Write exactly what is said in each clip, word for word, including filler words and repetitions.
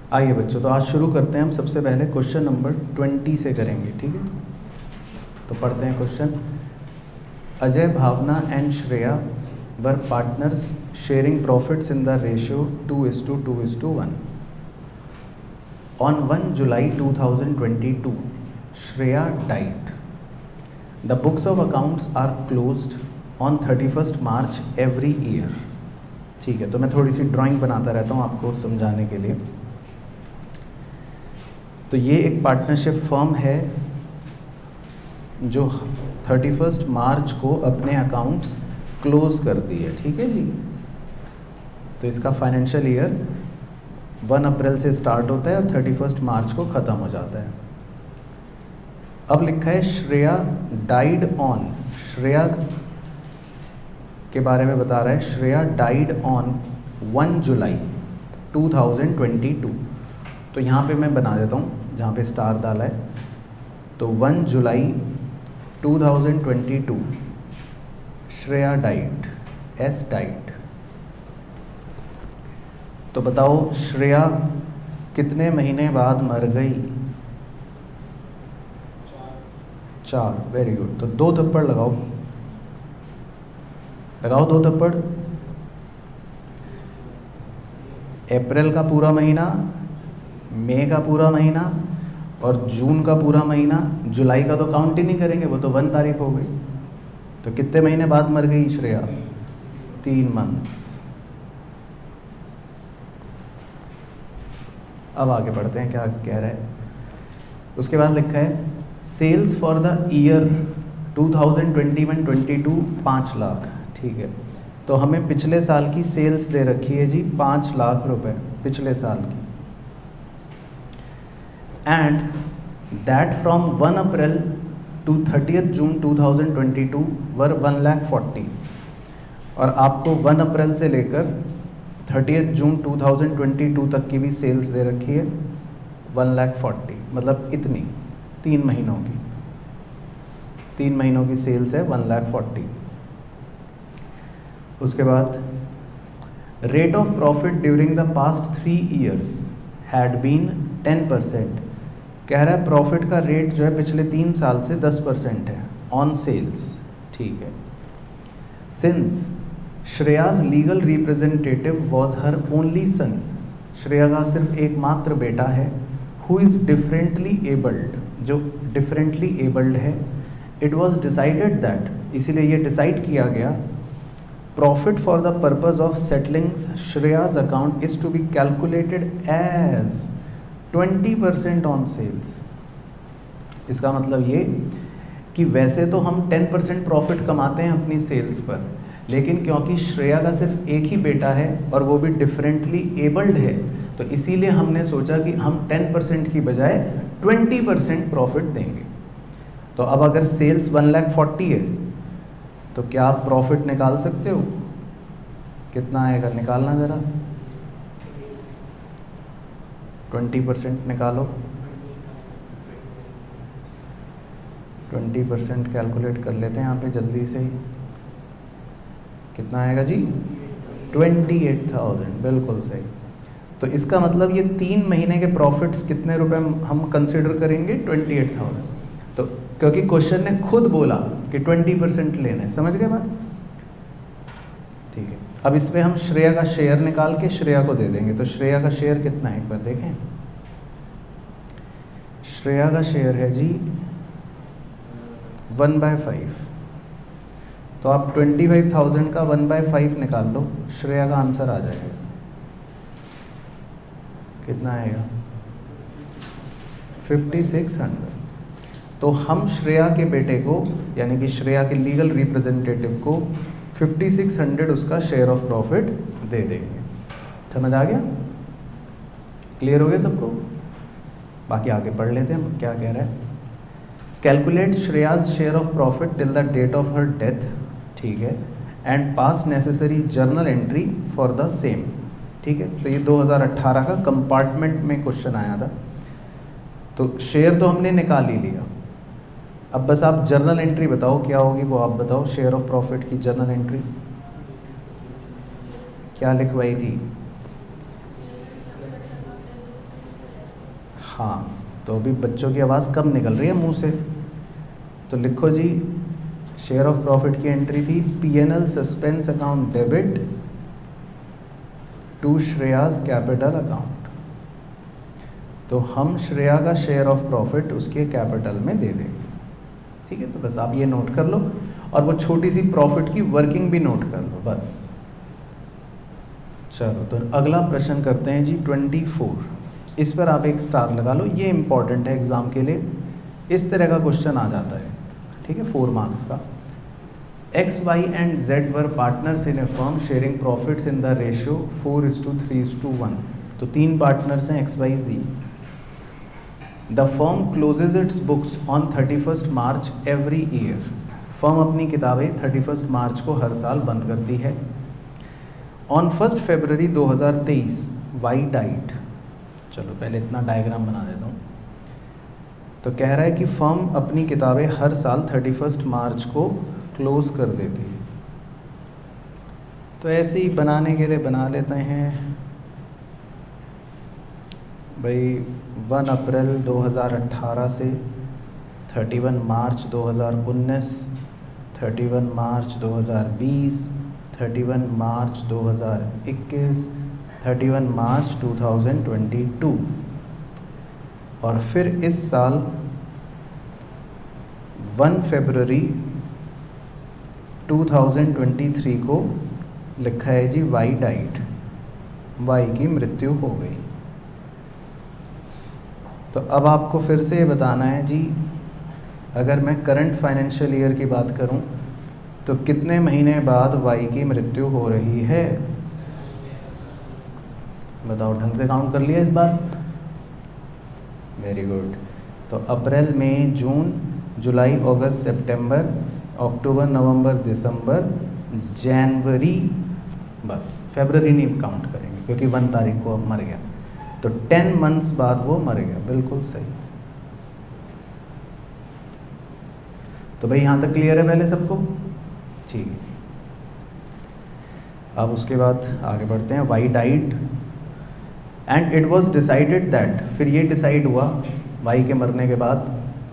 आइए बच्चों, तो आज शुरू करते हैं। हम सबसे पहले क्वेश्चन नंबर ट्वेंटी से करेंगे, ठीक है। तो पढ़ते हैं question. Ajay, Bhavna and Shreya were partners sharing profits in the ratio two is to two is to one. On one July two thousand twenty two Shreya died. The books of accounts are closed on thirty first March every year. ठीक है, तो मैं थोड़ी सी drawing बनाता रहता हूँ आपको समझाने के लिए। तो ये एक पार्टनरशिप फर्म है जो थर्टी फर्स्ट मार्च को अपने अकाउंट्स क्लोज करती है, ठीक है जी। तो इसका फाइनेंशियल ईयर वन अप्रैल से स्टार्ट होता है और थर्टी फर्स्ट मार्च को ख़त्म हो जाता है। अब लिखा है श्रेया डाइड ऑन। श्रेया के बारे में बता रहा है। Shreya died on one July two thousand twenty two. तो यहाँ पे मैं बना देता हूँ जहाँ पे स्टार डाला है। तो one July two thousand twenty two Shreya died, as died. तो बताओ श्रेया कितने महीने बाद मर गई? चार। Very good. तो दो थप्पड़ लगाओ, लगाओ दो थप्पड़। अप्रैल का पूरा महीना, मई का पूरा महीना और जून का पूरा महीना। जुलाई का तो काउंट ही नहीं करेंगे, वो तो वन तारीख हो गई। तो कितने महीने बाद मर गई श्रेया? तीन मंथ्स। अब आगे बढ़ते हैं, क्या कह रहा है। उसके बाद लिखा है sales for the year two thousand twenty one twenty two पाँच लाख। ठीक है, तो हमें पिछले साल की सेल्स दे रखी है जी पाँच लाख रुपए पिछले साल की। And that from one April to thirtieth June two thousand twenty two were one lakh forty. और आपको वन अप्रैल से लेकर thirtieth June two thousand twenty two तक की भी सेल्स दे रखी है वन लाख फोर्टी। मतलब इतनी तीन महीनों की तीन महीनों की सेल्स है वन लाख फोर्टी। उसके बाद rate of profit during the past three years had been ten percent. कह रहा है प्रॉफिट का रेट जो है पिछले तीन साल से दस परसेंट है ऑन सेल्स। ठीक है। Since Shreya's legal representative was her only son. Shreya का सिर्फ एकमात्र बेटा है। हु इज़ डिफरेंटली एबल्ड, जो डिफरेंटली एबल्ड है। इट वॉज डिसाइडेड दैट, इसीलिए ये डिसाइड किया गया, profit for the purpose of settling Shreya's account is to be calculated as twenty percent on sales. इसका मतलब ये कि वैसे तो हम टेन परसेंट प्रॉफिट कमाते हैं अपनी सेल्स पर, लेकिन क्योंकि श्रेया का सिर्फ एक ही बेटा है और वो भी डिफरेंटली एबल्ड है, तो इसीलिए हमने सोचा कि हम टेन परसेंट की बजाय ट्वेंटी परसेंट प्रॉफिट देंगे। तो अब अगर सेल्स वन लाख फोर्टी है तो क्या आप प्रॉफिट निकाल सकते हो? कितना आएगा? निकालना ज़रा। ट्वेंटी परसेंट निकालो। ट्वेंटी परसेंट कैलकुलेट कर लेते हैं यहाँ पे जल्दी से ही। कितना आएगा जी? Twenty eight thousand. बिल्कुल सही। तो इसका मतलब ये तीन महीने के प्रॉफिट्स कितने रुपए हम कंसिडर करेंगे? Twenty eight thousand. तो क्योंकि क्वेश्चन ने खुद बोला कि ट्वेंटी परसेंट लेना है, समझ गए बात? ठीक है। अब इसमें हम श्रेया का शेयर निकाल के श्रेया को दे देंगे। तो श्रेया का शेयर कितना है एक बार देखें। श्रेया का शेयर है जी वन बाय फाइव। तो आप ट्वेंटी फाइव थाउजेंड का वन बाय फाइव निकाल लो, श्रेया का आंसर आ जाएगा। कितना आएगा? Fifty six hundred. तो हम श्रेया के बेटे को, यानी कि श्रेया के लीगल रिप्रेजेंटेटिव को फिफ्टी सिक्स हंड्रेड उसका शेयर ऑफ प्रॉफिट दे देंगे। समझ आ गया? क्लियर हो गया सबको? बाकी आगे पढ़ लेते हैं हम क्या कह रहा है। Calculate Shreya's share of profit till the date of her death. ठीक है। And pass necessary journal entry for the same. ठीक है। तो ये दो हज़ार अठारह का कंपार्टमेंट में क्वेश्चन आया था। तो शेयर तो हमने निकाल ही लिया, अब बस आप जर्नल एंट्री बताओ क्या होगी, वो आप बताओ। शेयर ऑफ प्रॉफिट की जर्नल एंट्री क्या लिखवाई थी? हाँ, तो अभी बच्चों की आवाज़ कम निकल रही है मुंह से, तो लिखो जी, शेयर ऑफ प्रॉफिट की एंट्री थी P N L suspense account debit to Shreya's capital account. तो हम श्रेया का शेयर ऑफ प्रॉफिट उसके कैपिटल में दे देंगे। ठीक है, तो बस आप ये नोट कर लो और वो छोटी सी प्रॉफिट की वर्किंग भी नोट कर लो बस। चलो तो अगला प्रश्न करते हैं जी ट्वेंटी फोर। इस पर आप एक स्टार लगा लो, ये इंपॉर्टेंट है एग्जाम के लिए, इस तरह का क्वेश्चन आ जाता है। ठीक है, फोर मार्क्स का। X Y and Z were partners in a firm sharing profits in the ratio four is to three is to one. तो तीन पार्टनर्स हैं X Y Z. The firm closes its books on thirty first March every year. Firm अपनी किताबें thirty first मार्च को हर साल बंद करती है। ऑन फर्स्ट फरवरी दो हज़ार तेईस वाई डाइट। चलो पहले इतना डायग्राम बना देता हूँ। तो कह रहा है कि फर्म अपनी किताबें हर साल थर्टी फर्स्ट मार्च को क्लोज कर देती है। तो ऐसे ही बनाने के लिए बना लेते हैं भाई, वन अप्रैल दो हज़ार अठारह से थर्टी वन मार्च दो हज़ार उन्नीस, थर्टी वन मार्च दो हज़ार बीस, थर्टी वन मार्च दो हज़ार इक्कीस, thirty one March two thousand twenty two, और फिर इस साल one February two thousand twenty three को लिखा है जी वाई डाइट, वाई की मृत्यु हो गई। तो अब आपको फिर से बताना है जी, अगर मैं करंट फाइनेंशियल ईयर की बात करूं तो कितने महीने बाद वाई की मृत्यु हो रही है? बताओ, ढंग से काउंट कर लिया इस बार? Very good. तो अप्रैल, मई, जून, जुलाई, अगस्त, सितंबर, अक्टूबर, नवंबर, दिसंबर, जनवरी, बस फरवरी नहीं काउंट करेंगे क्योंकि वन तारीख को अब मर गया। तो टेन मंथ्स बाद वो मर गया। बिल्कुल सही। तो भाई यहाँ तक क्लियर है पहले सबको? ठीक है। अब उसके बाद आगे बढ़ते हैं। Y died and it was decided that, फिर ये डिसाइड हुआ वाई के मरने के बाद,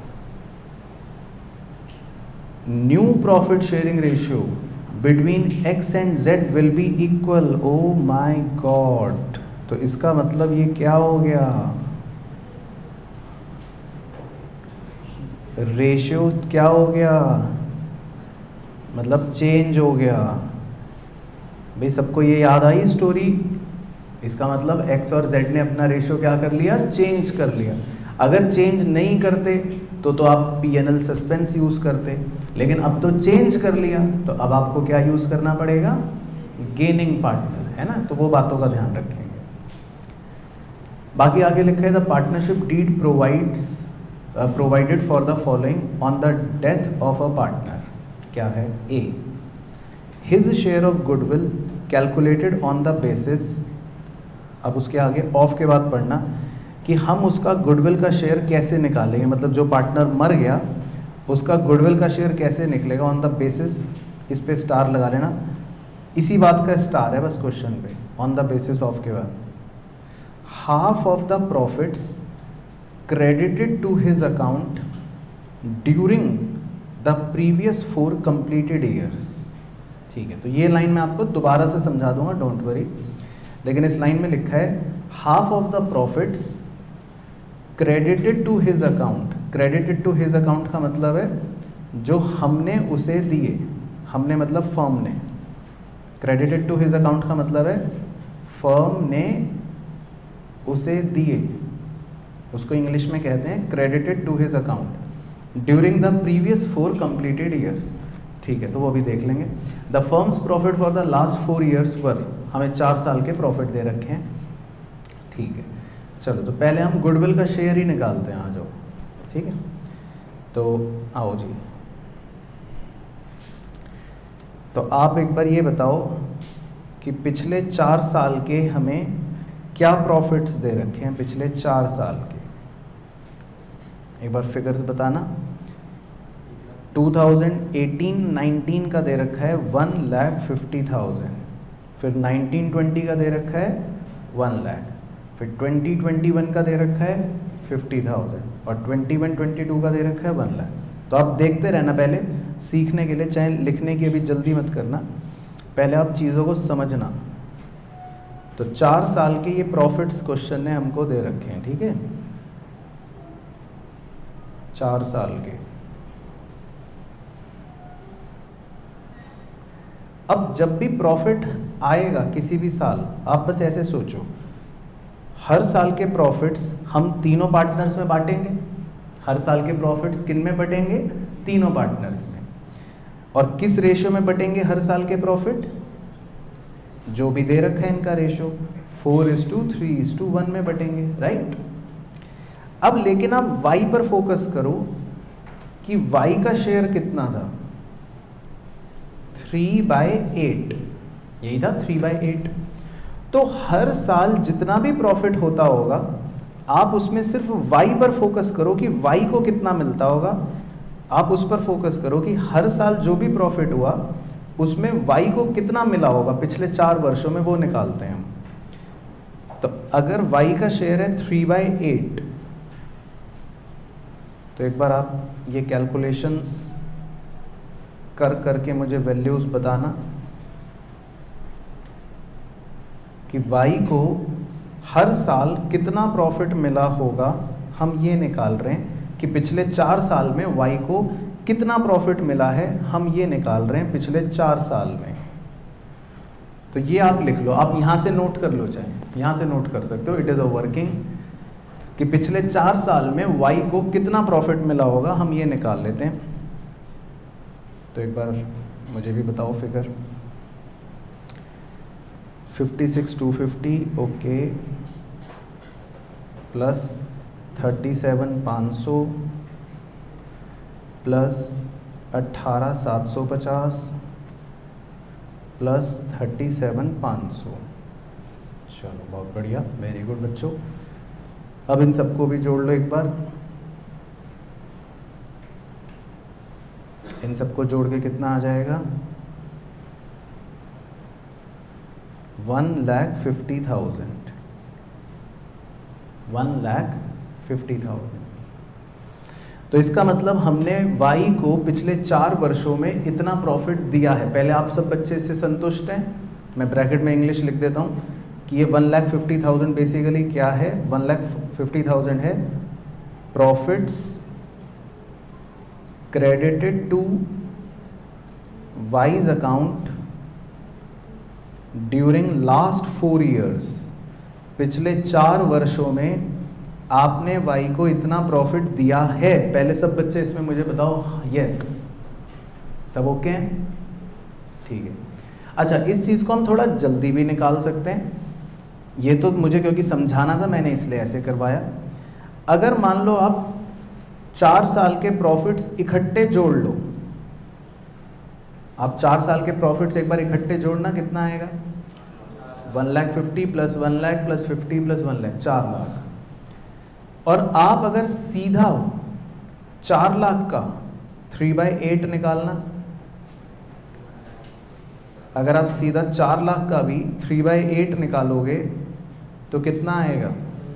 new profit sharing ratio between X and Z will be equal. Oh my God, तो इसका मतलब ये क्या हो गया? रेशियो क्या हो गया? मतलब चेंज हो गया। भाई सबको ये याद आई स्टोरी? इसका मतलब एक्स और जेड ने अपना रेशियो क्या कर लिया? चेंज कर लिया। अगर चेंज नहीं करते तो तो आप P N L suspense use करते, लेकिन अब तो चेंज कर लिया, तो अब आपको क्या यूज़ करना पड़ेगा? गेनिंग पार्टनर, है ना? तो वो बातों का ध्यान रखेंगे। बाकी आगे लिखा है the partnership deed provides provided for the following on the death of a partner. क्या है? A, his share of goodwill calculated on the basis. अब उसके आगे ऑफ के बाद पढ़ना कि हम उसका गुडविल का शेयर कैसे निकालेंगे, मतलब जो पार्टनर मर गया उसका गुडविल का शेयर कैसे निकलेगा ऑन द बेसिस। इस पे स्टार लगा लेना, इसी बात का स्टार है बस क्वेश्चन पे। ऑन द बेसिस ऑफ के बाद half of the profits credited to his account during the previous four completed years. ठीक है, तो ये लाइन मैं आपको दोबारा से समझा दूंगा, डोंट वरी। लेकिन इस लाइन में लिखा है half of the profits credited to his account. Credited to his account का मतलब है जो हमने उसे दिए, हमने मतलब फर्म ने। क्रेडिटेड टू हिज अकाउंट का मतलब है फर्म ने उसे दिए, उसको इंग्लिश में कहते हैं credited to his account during the previous four completed years. ठीक है, तो वो भी देख लेंगे। The firm's profit for the last four years were, हमें चार साल के प्रॉफिट दे रखे हैं। ठीक है, चलो तो पहले हम गुडविल का शेयर ही निकालते हैं, आ जाओ। ठीक है, तो आओ जी। तो आप एक बार ये बताओ कि पिछले चार साल के हमें क्या प्रॉफिट्स दे रखे हैं पिछले चार साल के? एक बार फिगर्स बताना। टू थाउजेंड एटीन नाइनटीन का दे रखा है वन लाख फिफ्टी थाउजेंड, फिर नाइनटीन ट्वेंटी का दे रखा है वन लाख, फिर ट्वेंटी ट्वेंटी वन का दे रखा है फिफ्टी थाउजेंड और ट्वेंटी वन ट्वेंटी टू का दे रखा है वन लाख। तो आप देखते रहना, पहले सीखने के लिए, चाहे लिखने की अभी जल्दी मत करना, पहले आप चीज़ों को समझना। तो चार साल के ये प्रॉफिट्स क्वेश्चन ने हमको दे रखे हैं, ठीक है, चार साल के। अब जब भी प्रॉफिट आएगा किसी भी साल, आप बस ऐसे सोचो, हर साल के प्रॉफिट्स हम तीनों पार्टनर्स में बांटेंगे। हर साल के प्रॉफिट्स किन में बटेंगे? तीनों पार्टनर्स में। और किस रेशियो में बटेंगे हर साल के प्रॉफिट? जो भी दे रखा है इनका ratio, four is to three is to one में बटेंगे, राइट। अब लेकिन आप y पर फोकस करो कि y का शेयर कितना था, थ्री बाय एट, यही था थ्री बाय एट। तो हर साल जितना भी प्रॉफिट होता होगा, आप उसमें सिर्फ y पर फोकस करो कि y को कितना मिलता होगा। आप उस पर फोकस करो कि हर साल जो भी प्रॉफिट हुआ उसमें y को कितना मिला होगा पिछले चार वर्षों में, वो निकालते हैं हम। तो अगर y का शेयर है थ्री बाई एट, तो एक बार आप ये कैलकुलेशंस कर करके मुझे वैल्यूज बताना कि y को हर साल कितना प्रॉफिट मिला होगा। हम ये निकाल रहे हैं कि पिछले चार साल में y को कितना प्रॉफिट मिला है, हम ये निकाल रहे हैं पिछले चार साल में। तो ये आप लिख लो, आप यहाँ से नोट कर लो, चाहे यहाँ से नोट कर सकते हो, इट इज़ अ वर्किंग, कि पिछले चार साल में y को कितना प्रॉफिट मिला होगा, हम ये निकाल लेते हैं। तो एक बार मुझे भी बताओ figure. Fifty six two fifty, okay, plus thirty seven पाँच सौ, प्लस अट्ठारह सात सौ पचास, प्लस थर्टी सेवन पाँच सौ। चलो बहुत बढ़िया, वेरी गुड बच्चों। अब इन सबको भी जोड़ लो एक बार। इन सबको जोड़ के कितना आ जाएगा? One lakh fifty thousand, one lakh fifty thousand. तो इसका मतलब हमने y को पिछले चार वर्षों में इतना प्रॉफिट दिया है। पहले आप सब बच्चे इससे संतुष्ट हैं? मैं ब्रैकेट में इंग्लिश लिख देता हूँ कि ये one lakh fifty thousand basically क्या है? वन लाख फिफ्टी थाउजेंड है profits credited to Y's account during last four years. पिछले चार वर्षों में आपने y को इतना प्रॉफिट दिया है। पहले सब बच्चे इसमें मुझे बताओ यस, सब ओके हैं? ठीक है। अच्छा, इस चीज़ को हम थोड़ा जल्दी भी निकाल सकते हैं। ये तो मुझे क्योंकि समझाना था, मैंने इसलिए ऐसे करवाया। अगर मान लो आप चार साल के प्रॉफिट्स इकट्ठे जोड़ लो, आप चार साल के प्रॉफिट्स एक बार इकट्ठे जोड़ना, कितना आएगा? One lakh fifty plus one lakh plus fifty plus one lakh, चार लाख। और आप अगर सीधा चार लाख का थ्री बाई एट निकालना, अगर आप सीधा चार लाख का भी थ्री बाई एट निकालोगे तो कितना आएगा?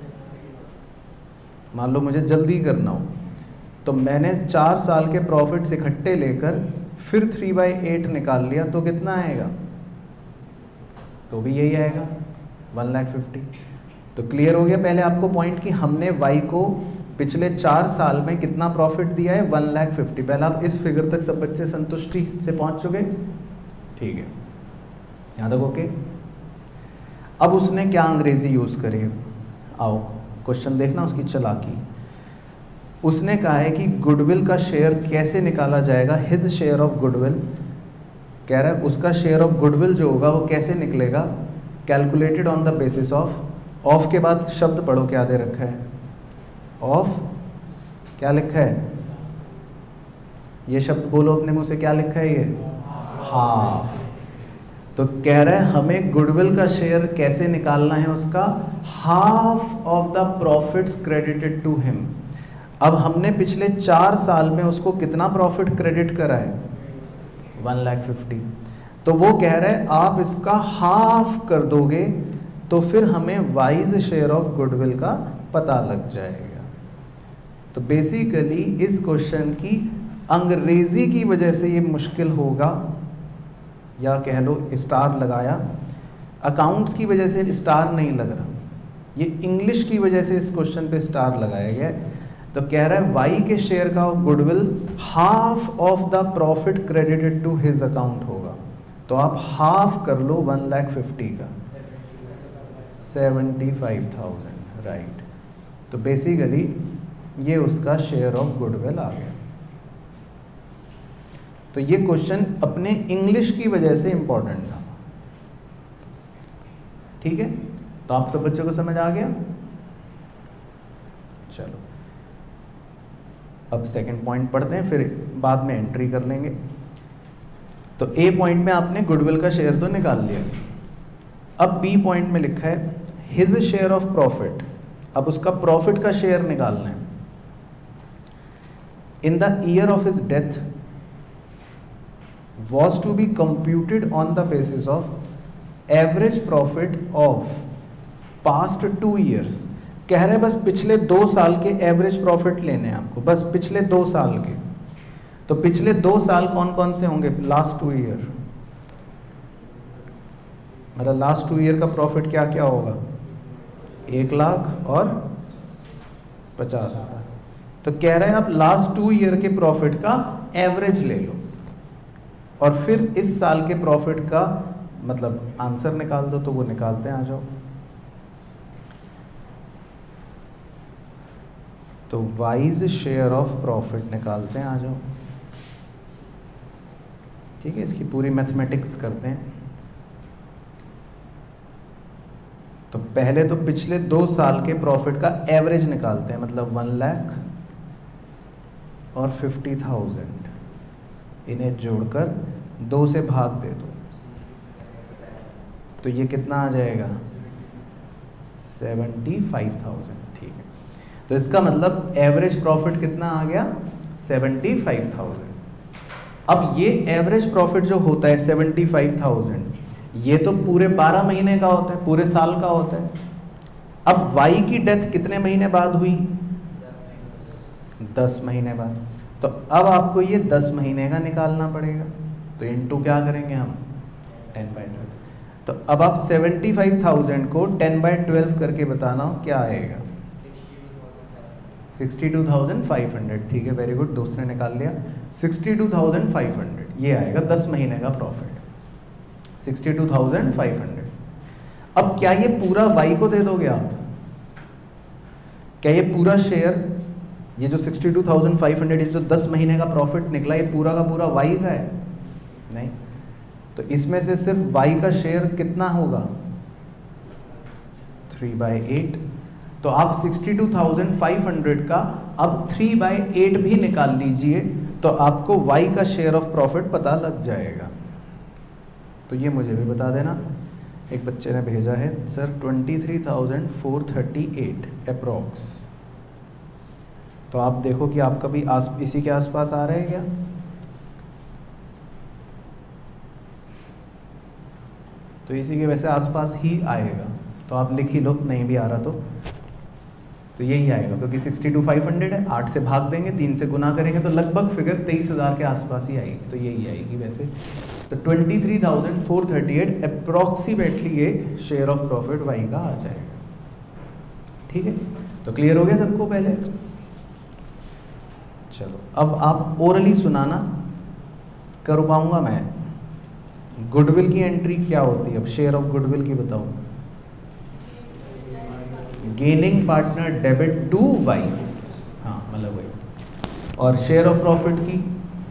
मान लो मुझे जल्दी करना हो तो मैंने चार साल के प्रॉफिट्स इकट्ठे लेकर फिर थ्री बाई एट निकाल लिया, तो कितना आएगा? तो भी यही आएगा, वन लाख फिफ्टी। तो क्लियर हो गया पहले आपको पॉइंट कि हमने y को पिछले चार साल में कितना प्रॉफिट दिया है? One lakh fifty. पहले आप इस फिगर तक सब बच्चे संतुष्टि से पहुंच चुके? ठीक है, यहाँ तक ओके। अब उसने क्या अंग्रेजी यूज़ करी? आओ क्वेश्चन देखना उसकी चालाकी। उसने कहा है कि गुडविल का शेयर कैसे निकाला जाएगा, हिज शेयर ऑफ गुडविल। कह रहा है उसका शेयर ऑफ गुडविल जो होगा वो कैसे निकलेगा? Calculated on the basis of, of के बाद शब्द पढ़ो क्या दे रखा है, ऑफ क्या लिखा है? ये शब्द बोलो अपने मुंह से, क्या लिखा है ये? हाफ। तो कह रहा है हमें गुडविल का शेयर कैसे निकालना है? उसका half of the profits credited to him. अब हमने पिछले चार साल में उसको कितना प्रॉफिट क्रेडिट करा है? One lakh fifty. तो वो कह रहा है आप इसका हाफ कर दोगे तो फिर हमें वाइज शेयर ऑफ गुडविल का पता लग जाएगा। तो बेसिकली इस क्वेश्चन की अंग्रेजी की वजह से ये मुश्किल होगा, या कह लो स्टार लगाया, अकाउंट्स की वजह से स्टार नहीं लग रहा, ये इंग्लिश की वजह से इस क्वेश्चन पे स्टार लगाया गया है। तो कह रहा है वाई के शेयर का goodwill half of the profit credited to his account होगा। तो आप हाफ कर लो वन लाख फिफ्टी का, सेवेंटी फाइव थाउजेंड, राइट। तो बेसिकली ये उसका शेयर ऑफ गुडविल आ गया। तो ये क्वेश्चन अपने इंग्लिश की वजह से इंपॉर्टेंट था, ठीक है। तो आप सब बच्चों को समझ आ गया। चलो अब सेकंड पॉइंट पढ़ते हैं, फिर बाद में एंट्री कर लेंगे। तो ए पॉइंट में आपने गुडविल का शेयर तो निकाल लिया। अब बी पॉइंट में लिखा है हिज शेयर ऑफ प्रॉफिट। अब उसका प्रॉफिट का शेयर निकालना है। In the year of his death was to be computed on the basis of average profit of past two years। कह रहे हैं बस पिछले दो साल के एवरेज प्रॉफिट लेने हैं आपको, बस पिछले दो साल के। तो पिछले दो साल कौन कौन से होंगे? लास्ट टू ईयर, मतलब लास्ट टू ईयर का प्रॉफिट क्या क्या होगा? एक लाख और पचास हजार। तो कह रहे हैं आप लास्ट टू ईयर के प्रॉफिट का एवरेज ले लो और फिर इस साल के प्रॉफिट का मतलब आंसर निकाल दो। तो वो निकालते हैं, आ जाओ। तो वाइज शेयर ऑफ प्रॉफिट निकालते हैं, आ जाओ। ठीक है, इसकी पूरी मैथमेटिक्स करते हैं। तो पहले तो पिछले दो साल के प्रॉफिट का एवरेज निकालते हैं, मतलब वन लाख और फिफ्टी थाउजेंड, इन्हें जोड़कर दो से भाग दे दो। तो ये कितना आ जाएगा? Seventy five thousand. ठीक है, तो इसका मतलब एवरेज प्रॉफिट कितना आ गया? Seventy five thousand. अब ये एवरेज प्रॉफिट जो होता है सेवेंटी फाइव थाउजेंड, ये तो पूरे बारह महीने का होता है, पूरे साल का होता है। अब वाई की डेथ कितने महीने बाद हुई? दस महीने बाद। तो अब आपको ये दस महीने का निकालना पड़ेगा। तो इनटू क्या करेंगे हम? Ten by twelve. तो अब आप सेवेंटी फाइव थाउजेंड को टेन बाई ट्वेल्व करके बताना क्या आएगा? Sixty two thousand five hundred. ठीक है, वेरी गुड, दोस्त ने निकाल लिया। Sixty two thousand five hundred ये आएगा दस महीने का profit, sixty two thousand five hundred. अब क्या ये पूरा वाई को दे दोगे आप? क्या ये पूरा शेयर, ये जो sixty two thousand five hundred, ये जो दस महीने का प्रॉफिट निकला, ये पूरा का पूरा वाई का है? नहीं। तो इसमें से सिर्फ वाई का शेयर कितना होगा? Three by eight. तो आप sixty two thousand five hundred का अब थ्री बाई एट भी निकाल लीजिए, तो आपको वाई का शेयर ऑफ प्रॉफिट पता लग जाएगा। तो ये मुझे भी बता देना। एक बच्चे ने भेजा है sir twenty three thousand four thirty eight approx. तो आप देखो कि आपका भी आस इसी के आसपास आ रहा है क्या? तो इसी के वैसे आसपास ही आएगा। तो आप लिख ही लो, नहीं भी आ रहा तो तो यही आएगा, क्योंकि सिक्सटी टू फाइव हंड्रेड है, आठ से भाग देंगे, तीन से गुना करेंगे, तो लगभग फिगर तेईस हज़ार के आसपास ही आएगी। तो यही आएगी वैसे। तो twenty three thousand four thirty eight approximately ये शेयर ऑफ प्रॉफिट वाई का आ जाएगा। ठीक है, तो क्लियर हो गया सबको पहले? चलो अब आप ओरली सुनाना, कर पाऊंगा मैं। गुडविल की एंट्री क्या होती है? अब शेयर ऑफ गुडविल की बताओ। Gaining partner debit to Y, हाँ मतलब वही। और शेयर ऑफ प्रॉफिट की,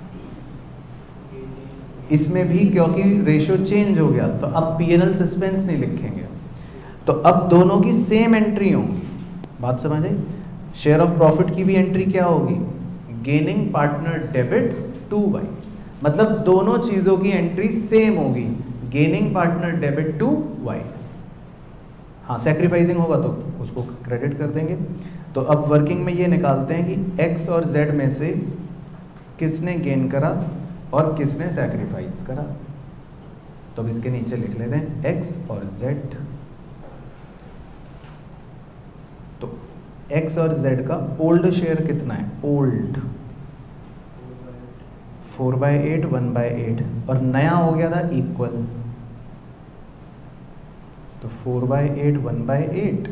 इसमें भी क्योंकि रेशियो चेंज हो गया तो अब पी एन एल सस्पेंस नहीं लिखेंगे। तो अब दोनों की सेम एंट्री होगी। बात समझ आई? शेयर ऑफ प्रॉफिट की भी एंट्री क्या होगी? Gaining partner debit to Y, मतलब दोनों चीजों की एंट्री सेम होगी, gaining partner debit to Y. हाँ, सैक्रिफाइसिंग होगा तो उसको क्रेडिट कर देंगे। तो अब वर्किंग में ये निकालते हैं कि एक्स और जेड में से किसने गेन करा और किसने सैक्रिफाइस करा। तो अब इसके नीचे लिख लेते हैं एक्स और जेड। एक्स और जेड का ओल्ड शेयर कितना है? Old four by eight, one by eight, और नया हो गया था इक्वल, तो four by eight, one by eight,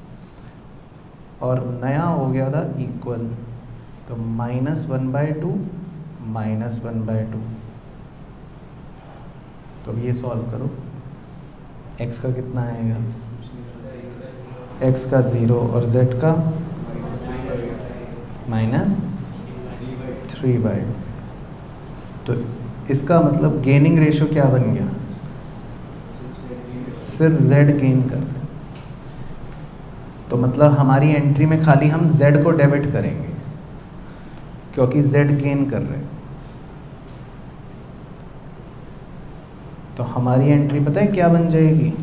और नया हो गया था इक्वल, तो minus one by two, minus one by two. तो अब ये सॉल्व करो, x का कितना आएगा? x का ज़ीरो और z का माइनस थ्री बाई। तो इसका मतलब गेनिंग रेशो क्या बन गया? सिर्फ z गेन कर रहे हैं, तो मतलब हमारी एंट्री में खाली हम z को डेबिट करेंगे क्योंकि z गेन कर रहे हैं। तो हमारी एंट्री पता है क्या बन जाएगी?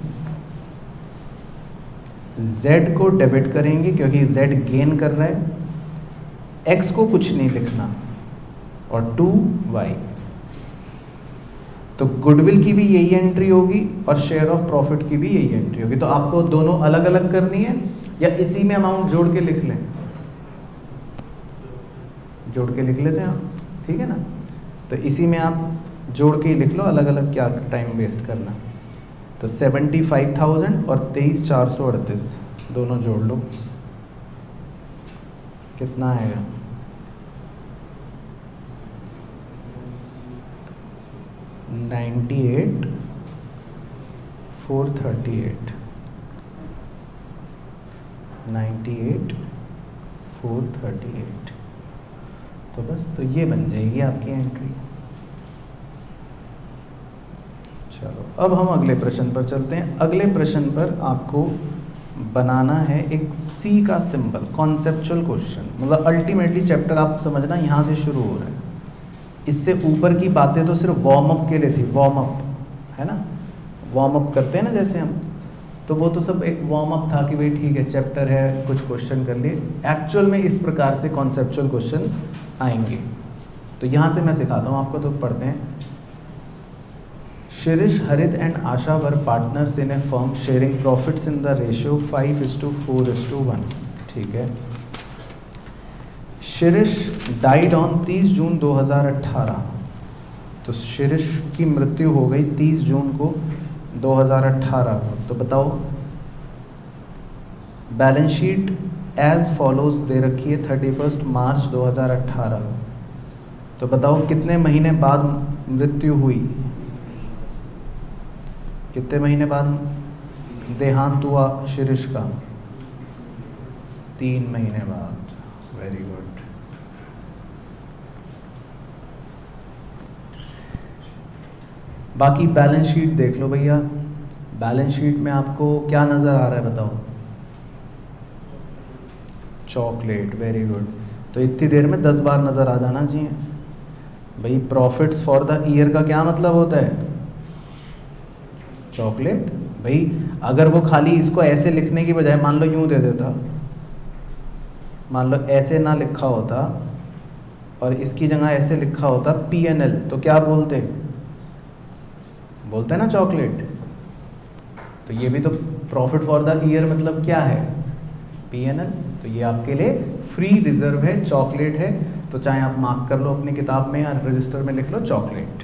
z को डेबिट करेंगे क्योंकि z गेन कर रहा है, x को कुछ नहीं लिखना, और टू वाई। तो गुडविल की भी यही एंट्री होगी और शेयर ऑफ प्रॉफिट की भी यही एंट्री होगी। तो आपको दोनों अलग अलग करनी है या इसी में अमाउंट जोड़ के लिख लें? जोड़ के लिख लेते हैं आप, ठीक है ना। तो इसी में आप जोड़ के ही लिख लो, अलग अलग क्या टाइम वेस्ट करना। तो सेवेंटी फाइव थाउजेंड और तेईस चार सौ अड़तीस दोनों जोड़ लो, कितना आएगा? Ninety eight four thirty eight, ninety eight four thirty eight. तो बस, तो ये बन जाएगी आपकी एंट्री। चलो अब हम अगले प्रश्न पर चलते हैं। अगले प्रश्न पर आपको बनाना है एक सी का सिंबल, कॉन्सेप्चुअल क्वेश्चन। मतलब अल्टीमेटली चैप्टर आप समझना यहाँ से शुरू हो रहा है। इससे ऊपर की बातें तो सिर्फ वार्म अप के लिए थी, वार्म अप है ना, वार्म अप करते हैं ना जैसे हम, तो वो तो सब एक वार्म अप था कि भाई ठीक है चैप्टर है, कुछ क्वेश्चन कर लिए। एक्चुअल में इस प्रकार से कॉन्सेप्चुअल क्वेश्चन आएंगे। तो यहाँ से मैं सिखाता हूँ आपको, तो पढ़ते हैं। Shirish, Harit and Asha were partners in a firm sharing profits in the ratio five is to four is to one. ठीक है। शिरीष डाइड ऑन तीस जून दो हज़ार अठारह। तो शिरीष की मृत्यु हो गई तीस जून को दो हज़ार अठारह को। तो बताओ, बैलेंस शीट एज फॉलोज दे रखी है थर्टी फर्स्ट मार्च दो हज़ार अठारह। तो बताओ कितने महीने बाद मृत्यु हुई, कितने महीने बाद देहांत हुआ शिरीष का? तीन महीने बाद। Very good. बाकी बैलेंस शीट देख लो भैया। बैलेंस शीट में आपको क्या नज़र आ रहा है बताओ? चॉकलेट। Very good. तो इतनी देर में दस बार नज़र आ जाना चाहिए भाई। प्रॉफिट्स फॉर द ईयर का क्या मतलब होता है? चॉकलेट। भाई अगर वो खाली इसको ऐसे लिखने की बजाय मान लो यूँ दे देता, मान लो ऐसे ना लिखा होता और इसकी जगह ऐसे लिखा होता पी एन एल, तो क्या बोलते बोलते हैं ना चॉकलेट। तो ये भी तो प्रॉफिट फॉर द ईयर मतलब क्या है? P N L. तो ये आपके लिए फ्री रिजर्व है, चॉकलेट है। तो चाहे आप मार्क कर लो अपनी किताब में या रजिस्टर में लिख लो चॉकलेट।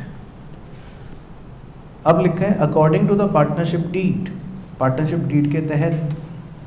अब लिखा है according to the partnership deed. Partnership deed के तहत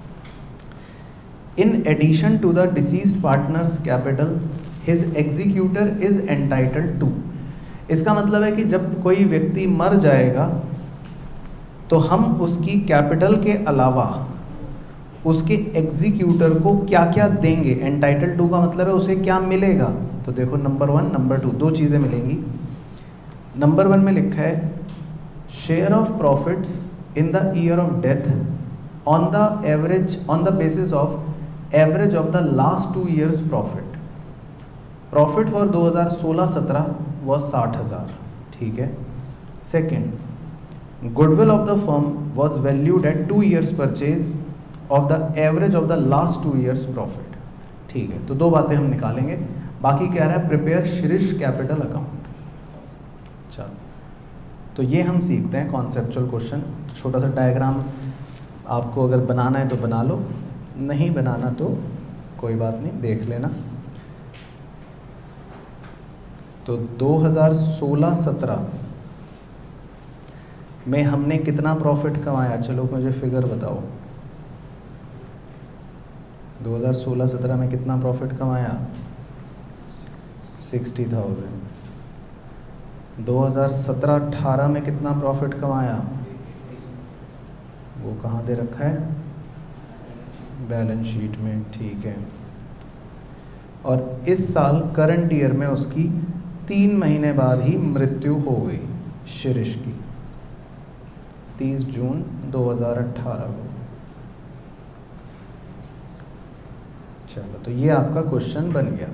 in addition to the deceased partner's capital his executor is entitled to. इसका मतलब है कि जब कोई व्यक्ति मर जाएगा तो हम उसकी कैपिटल के अलावा उसके एग्जीक्यूटर को क्या क्या देंगे। एंटाइटल टू का मतलब है उसे क्या मिलेगा। तो देखो नंबर वन, नंबर टू, दो चीज़ें मिलेंगी। नंबर वन में लिखा है share of profits in the year of death on the average on the basis of average of the last two years profit. Profit for दो हज़ार सोलह सत्रह वॉज साठ हज़ार। ठीक है। Second, goodwill of the firm was valued at two years purchase of the average of the last two years profit. ठीक है। तो दो बातें हम निकालेंगे। बाकी कह रहा है प्रिपेयर शिरीष कैपिटल अकाउंट। चलो, तो ये हम सीखते हैं कॉन्सेप्चुअल क्वेश्चन। छोटा सा डायग्राम आपको अगर बनाना है तो बना लो, नहीं बनाना तो कोई बात नहीं, देख लेना। तो दो हज़ार सोलह सत्रह में हमने कितना प्रॉफिट कमाया? चलो मुझे फिगर बताओ। दो हज़ार सोलह सत्रह में कितना प्रॉफिट कमाया? Sixty thousand. दो हज़ार सत्रह अठारह में कितना प्रॉफिट कमाया? वो कहाँ दे रखा है? बैलेंस शीट में, ठीक है। और इस साल करंट ईयर में उसकी तीन महीने बाद ही मृत्यु हो गई शिरीष की, तीस जून दो हज़ार अठारह को। चलो, तो ये आपका क्वेश्चन बन गया।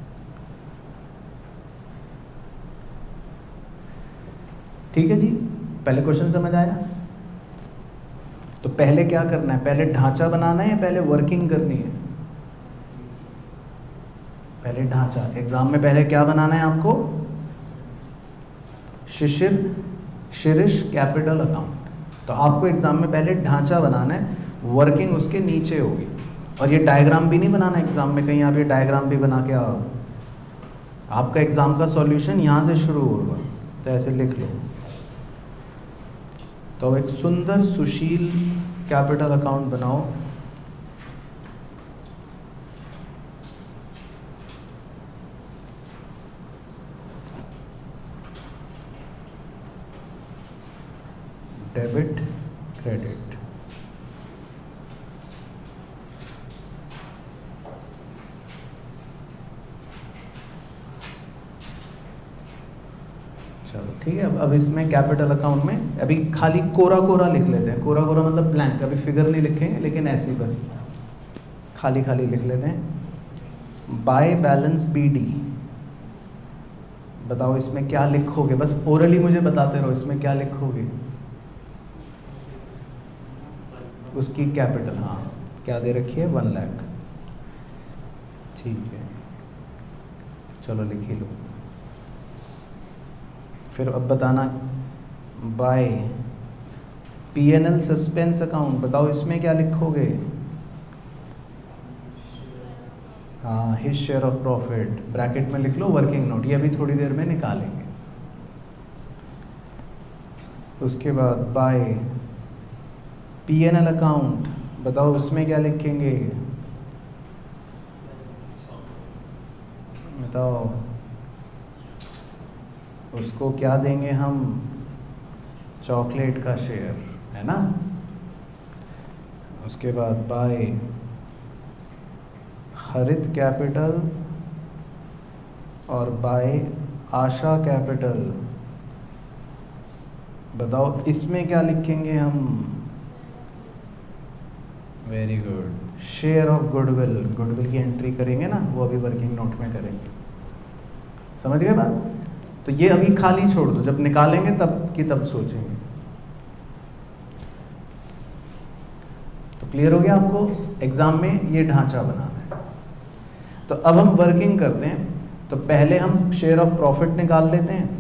ठीक है जी, पहले क्वेश्चन समझ आया? तो पहले क्या करना है? पहले ढांचा बनाना है या पहले वर्किंग करनी है? पहले ढांचा। एग्जाम में पहले क्या बनाना है आपको? Shishir Shirish capital account. तो आपको एग्जाम में पहले ढांचा बनाना है, वर्किंग उसके नीचे होगी। और ये डायग्राम भी नहीं बनाना एग्जाम में, कहीं आप ये डायग्राम भी बना के आओ। आपका एग्जाम का सॉल्यूशन यहाँ से शुरू होगा, तो ऐसे लिख लो। तो एक सुंदर सुशील कैपिटल अकाउंट बनाओ। Debit credit. चलो ठीक है। अब अब इसमें कैपिटल अकाउंट में अभी खाली कोरा कोरा लिख लेते हैं। कोरा कोरा मतलब ब्लैंक, अभी फिगर नहीं लिखेंगे, लेकिन ऐसे ही बस खाली खाली लिख लेते हैं। By balance B D. बताओ इसमें क्या लिखोगे? बस ओरली मुझे बताते रहो, इसमें क्या लिखोगे? उसकी कैपिटल, हाँ क्या दे रखी है? वन लाख। ठीक है, चलो लिख ही लो। फिर अब बताना by P N L suspense account. बताओ इसमें क्या लिखोगे? हाँ, his share of profit. Bracket में लिख लो वर्किंग नोट, ये अभी थोड़ी देर में निकालेंगे। उसके बाद by P N L account. बताओ उसमें क्या लिखेंगे? बताओ उसको क्या देंगे हम? चॉकलेट का शेयर, है ना। उसके बाद बाय हरित कैपिटल और बाय आशा कैपिटल। बताओ इसमें क्या लिखेंगे हम? Very good, share of goodwill. Goodwill की एंट्री करेंगे ना, वो अभी वर्किंग नोट में करेंगे। समझ गए बात? तो ये अभी खाली छोड़ दो, जब निकालेंगे तब की तब सोचेंगे। तो क्लियर हो गया आपको? एग्जाम में ये ढांचा बनाना है। तो अब हम वर्किंग करते हैं। तो पहले हम शेयर ऑफ प्रॉफिट निकाल लेते हैं,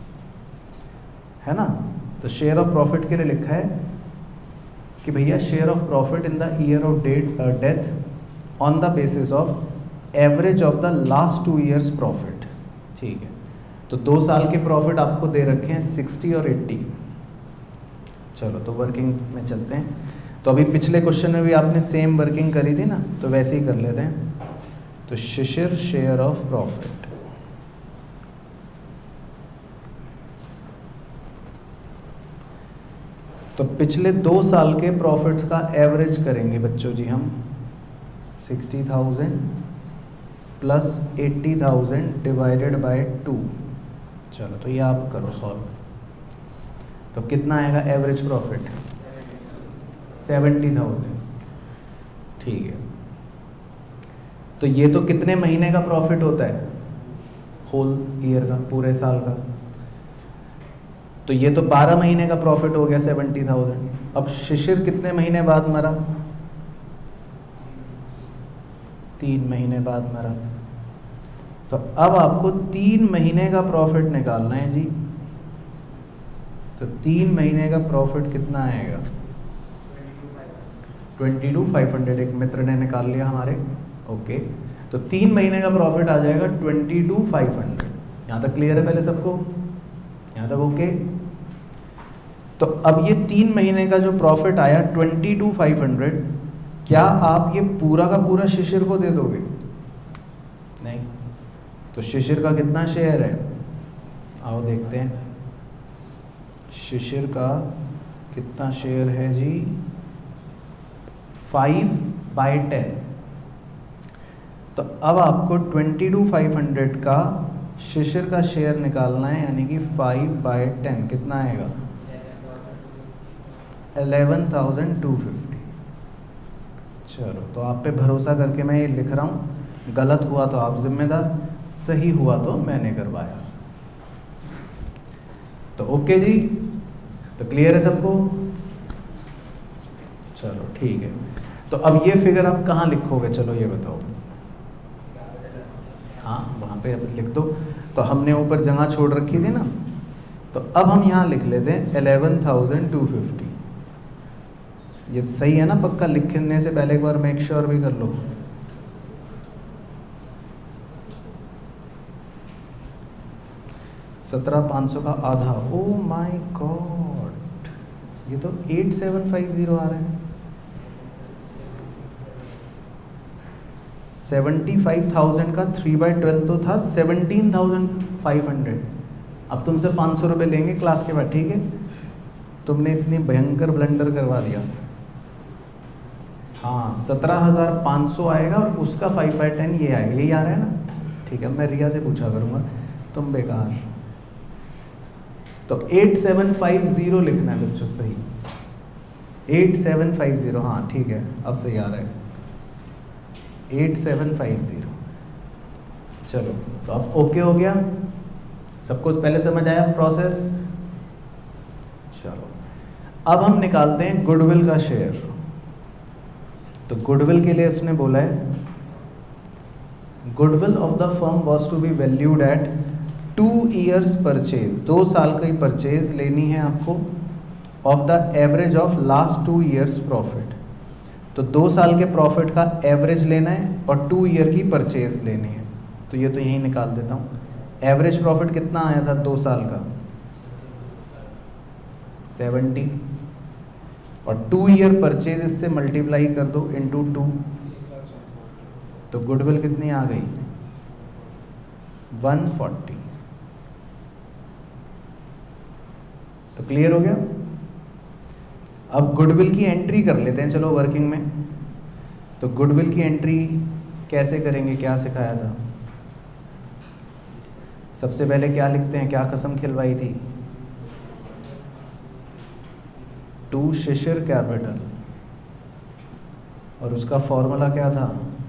है ना। तो शेयर ऑफ प्रॉफिट के लिए लिखा है कि भैया share of profit in the year of date death on the basis of average of the last two years profit. ठीक है, तो दो साल के प्रॉफिट आपको दे रखे हैं सिक्सटी और एट्टी। चलो तो वर्किंग में चलते हैं। तो अभी पिछले क्वेश्चन में भी आपने सेम वर्किंग करी थी ना, तो वैसे ही कर लेते हैं। तो शिशिर शेयर ऑफ प्रॉफिट। तो पिछले दो साल के प्रॉफिट्स का एवरेज करेंगे बच्चों जी हम। Sixty thousand plus eighty thousand divided by two. चलो तो ये आप करो सॉल्व। तो कितना आएगा एवरेज प्रॉफिट? Seventy thousand. ठीक है, तो ये तो कितने महीने का प्रॉफिट होता है? होल ईयर का, पूरे साल का। तो ये तो बारह महीने का प्रॉफिट हो गया सेवेंटी थाउजेंड। अब शिशिर कितने महीने बाद मरा? तीन महीने बाद मरा। तो अब आपको तीन महीने का प्रॉफिट निकालना है जी। तो तीन महीने का प्रॉफिट कितना आएगा? Twenty two five hundred. एक मित्र ने निकाल लिया हमारे। ओके, तो तीन महीने का प्रॉफिट आ जाएगा ट्वेंटी टू फाइव हंड्रेड। यहाँ तक क्लियर है पहले सबको? यहाँ तक ओके? तो अब ये तीन महीने का जो प्रॉफिट आया ट्वेंटी टू फाइव हंड्रेड, क्या आप ये पूरा का पूरा शिशिर को दे दोगे? नहीं। तो शिशिर का कितना शेयर है? आओ देखते हैं शिशिर का कितना शेयर है जी। Five by ten. तो अब आपको ट्वेंटी टू फाइव हंड्रेड का शिशिर का शेयर निकालना है, यानी कि फाइव बाई टेन कितना आएगा? Eleven thousand two fifty. चलो, तो आप पे भरोसा करके मैं ये लिख रहा हूँ, गलत हुआ तो आप जिम्मेदार, सही हुआ तो मैंने करवाया। तो ओके जी, तो क्लियर है सबको? चलो ठीक है। तो अब ये फिगर आप कहाँ लिखोगे, चलो ये बताओ। हाँ, वहाँ पे अब लिख दो। तो हमने ऊपर जगह छोड़ रखी थी ना, तो अब हम यहाँ लिख लेते हैं एलेवन थाउजेंड टू फिफ्टी। ये सही है ना? पक्का लिखने से पहले एक बार मेक श्योर भी कर लो। सत्रह पाँच सौ का आधा, ओ माय गॉड, ये तो एट सेवन फाइव ज़ीरो आ रहा है। सेवेंटी फाइव थाउजेंड का थ्री बाई ट्वेल्व तो था सेवनटीन थाउजेंड फाइव हंड्रेड। अब तुमसे पाँच सौ रुपये लेंगे क्लास के बाद, ठीक है? तुमने इतनी भयंकर ब्लंडर करवा दिया। हाँ, सत्रह हज़ार पाँच सौ आएगा और उसका फाइव बाई टेन ये आएगा, यही आ रहा है ना? ठीक है, मैं रिया से पूछा करूँगा, तुम बेकार। तो एट सेवन फाइव ज़ीरो लिखना है बच्चों, सही एट सेवन फाइव ज़ीरो। हाँ ठीक है, अब सही आ रहा है एट सेवन फाइव ज़ीरो। चलो, तो अब ओके हो गया सबको? पहले समझ आया प्रोसेस? चलो, अब हम निकालते हैं गुडविल का शेयर। तो गुडविल के लिए उसने बोला है goodwill of the firm was to be valued at two years purchase. दो साल की परचेज लेनी है आपको of the average of last two years profit. तो दो साल के प्रॉफिट का एवरेज लेना है और टू ईयर की परचेज लेनी है। तो ये तो यहीं निकाल देता हूँ। एवरेज प्रॉफिट कितना आया था दो साल का? सेवेंटी, और टू ईयर परचेज इससे मल्टीप्लाई कर दो इंटू टू, तो गुडविल कितनी आ गई? One forty. तो क्लियर हो गया? अब गुडविल की एंट्री कर लेते हैं, चलो वर्किंग में। तो गुडविल की एंट्री कैसे करेंगे, क्या सिखाया था? सबसे पहले क्या लिखते हैं, क्या कसम खिलवाई थी? टू शिशिर कैपिटल, और उसका फॉर्मूला क्या था?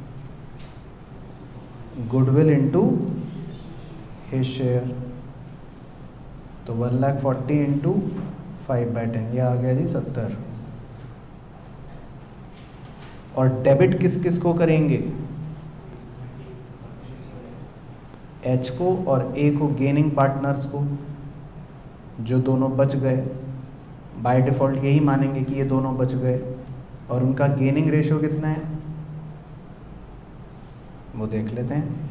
Goodwill into his share. तो one lakh forty into five by ten, ये आ गया जी सत्तर। और डेबिट किस किस को करेंगे? एच को और ए को, गेनिंग पार्टनर्स को, जो दोनों बच गए। बाय डिफ़ॉल्ट यही मानेंगे कि ये दोनों बच गए। और उनका गेनिंग रेशो कितना है वो देख लेते हैं।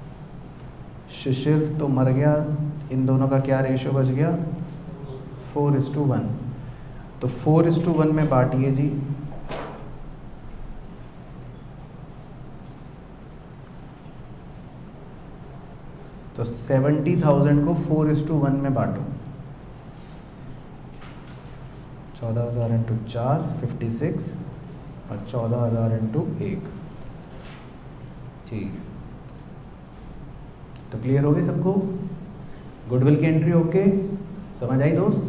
शिशिर तो मर गया, इन दोनों का क्या रेशो बच गया? Four is to one. तो फोर इस टू वन में बांटिए जी। तो सेवेंटी थाउजेंड को फोर इस टू वन में बांटो। चौदह हज़ार इंटू चार फिफ्टी सिक्स, और चौदह हज़ार इंटू एक। ठीक, तो क्लियर हो गई सबको? गुडविल की एंट्री ओके, समझ आई दोस्त?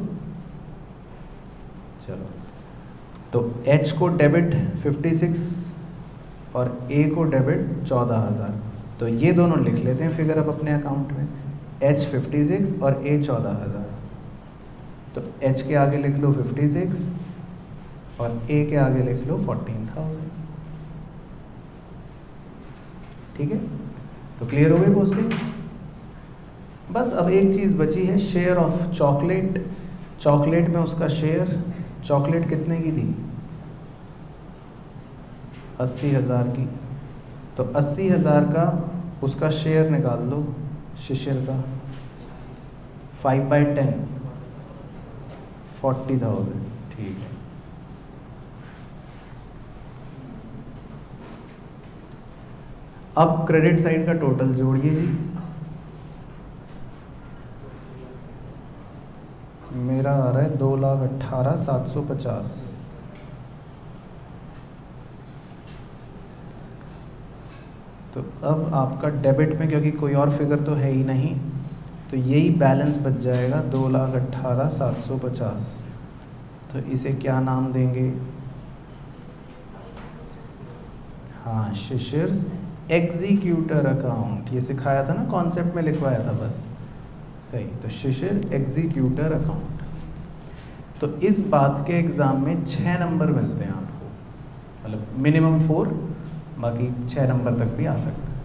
चलो, तो H को डेबिट फिफ्टी सिक्स और A को डेबिट चौदह हज़ार। तो ये दोनों लिख लेते हैं फिगर अब अपने अकाउंट में। H फिफ्टी सिक्स और A चौदह हज़ार। तो H के आगे लिख लो फिफ्टी सिक्स और A के आगे लिख लो फोर्टीन थाउजेंड। ठीक है, तो क्लियर हो गई पोस्टिंग? बस अब एक चीज़ बची है, शेयर ऑफ चॉकलेट। चॉकलेट में उसका शेयर, चॉकलेट कितने की थी? अस्सी हज़ार की। तो अस्सी हज़ार का उसका शेयर निकाल दो शिशिर का, five by ten forty thousand, ठीक है। अब क्रेडिट साइड का टोटल जोड़िए जी। मेरा आ रहा है दो लाख अट्ठारह सात सौ पचास। तो अब आपका डेबिट में, क्योंकि कोई और फिगर तो है ही नहीं, तो यही बैलेंस बच जाएगा दो लाख अट्ठारह सात सौ पचास। तो इसे क्या नाम देंगे? हाँ, शिशिर्स एग्जीक्यूटर अकाउंट। ये सिखाया था ना, कॉन्सेप्ट में लिखवाया था बस, सही। तो शिशिर एग्जीक्यूटर अकाउंट। तो इस बात के एग्ज़ाम में छः नंबर मिलते हैं आपको, मतलब मिनिमम फोर, बाकी छः नंबर तक भी आ सकता है।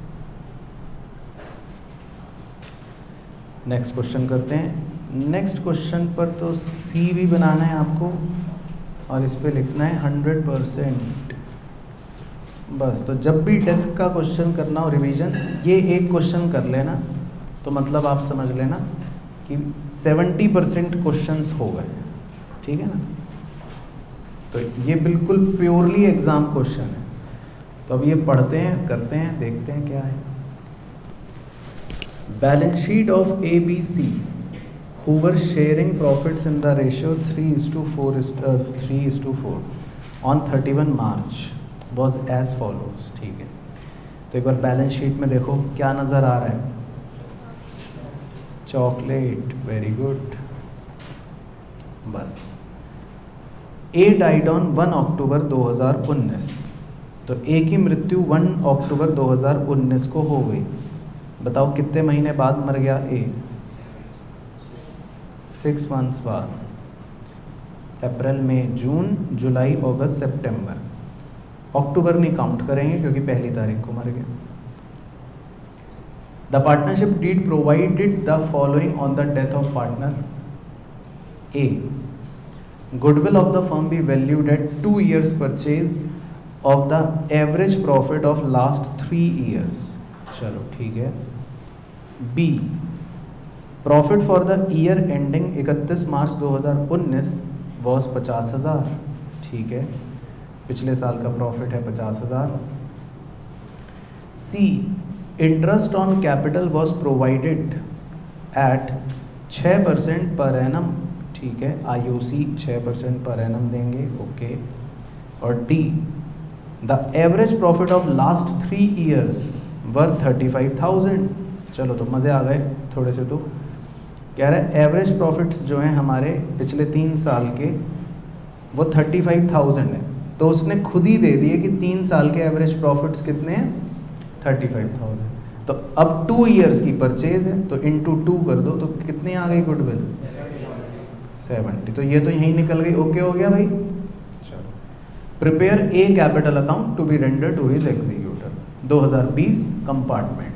नेक्स्ट क्वेश्चन करते हैं। नेक्स्ट क्वेश्चन पर तो सी भी बनाना है आपको और इस पे लिखना है हंड्रेड परसेंट बस। तो जब भी डेथ का क्वेश्चन करना हो रिवीजन, ये एक क्वेश्चन कर लेना, तो मतलब आप समझ लेना कि सेवेंटी परसेंट क्वेश्चन हो गए, ठीक है ना। तो ये बिल्कुल प्योरली एग्ज़ाम क्वेश्चन है। तो अब ये पढ़ते हैं, करते हैं, देखते हैं क्या है। Balance sheet of A B C who were sharing profits in the ratio three is to four is to three is to four on thirty-one March was as follows, ठीक है। तो एक बार बैलेंस शीट में देखो क्या नज़र आ रहा है। Chocolate, very good. बस A died on one October दो हज़ार उन्नीस। तो ए की मृत्यु वन अक्टूबर दो हज़ार उन्नीस को हो गई। बताओ कितने महीने बाद मर गया ए? सिक्स मंथ्स बाद, अप्रैल मई जून जुलाई अगस्त सितंबर। अक्टूबर नहीं काउंट करेंगे क्योंकि पहली तारीख को मर गया। The partnership deed provided the following on the death of partner A. Goodwill of the firm be valued at two years purchase of the average profit of last three years. चलो ठीक है। B, profit for the year ending इकतीस March दो हज़ार उन्नीस was पचास हज़ार, ठीक है। पिछले साल का प्रॉफिट है पचास हज़ार। C, interest on capital was provided at छः परसेंट पर एनम, ठीक है। आई ओ सी छः परसेंट पर एनम देंगे, ओके। और D, the average profit of last three years were thirty five thousand. चलो तो मज़े आ गए थोड़े से। तो कह रहा है एवरेज प्रॉफिट्स जो हैं हमारे पिछले तीन साल के वो थर्टी फाइव थाउजेंड है। तो उसने खुद ही दे दिए कि तीन साल के एवरेज प्रॉफिट्स कितने हैं? Thirty five thousand. तो अब टू इयर्स की परचेज है तो इनटू टू कर दो, तो कितनी आ गई गुडविल? सेवेंटी। तो ये तो यहीं निकल गई, ओके हो गया भाई। चलो, prepare a capital account to be render to his executor दो हज़ार बीस कंपार्टमेंट।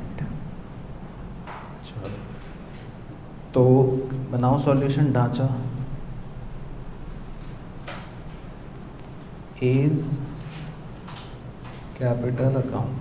चलो तो बनाओ सॉल्यूशन ढांचा। As capital account,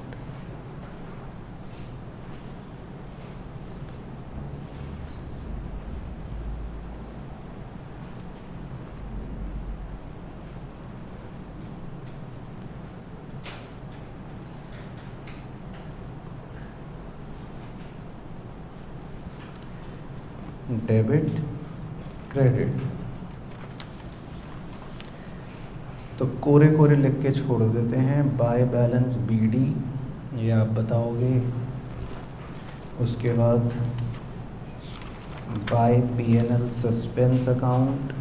debit credit. तो कोरे कोरे लिख के छोड़ देते हैं। बाय बैलेंस बी डी, ये आप बताओगे। उसके बाद by P N L suspense account,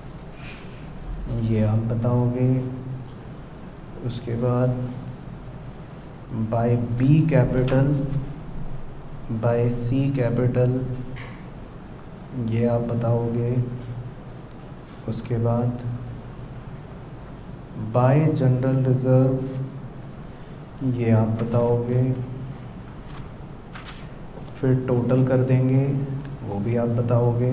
ये आप बताओगे। उसके बाद by B capital, by C capital, ये आप बताओगे। उसके बाद बाय जनरल रिज़र्व, ये आप बताओगे। फिर टोटल कर देंगे, वो भी आप बताओगे।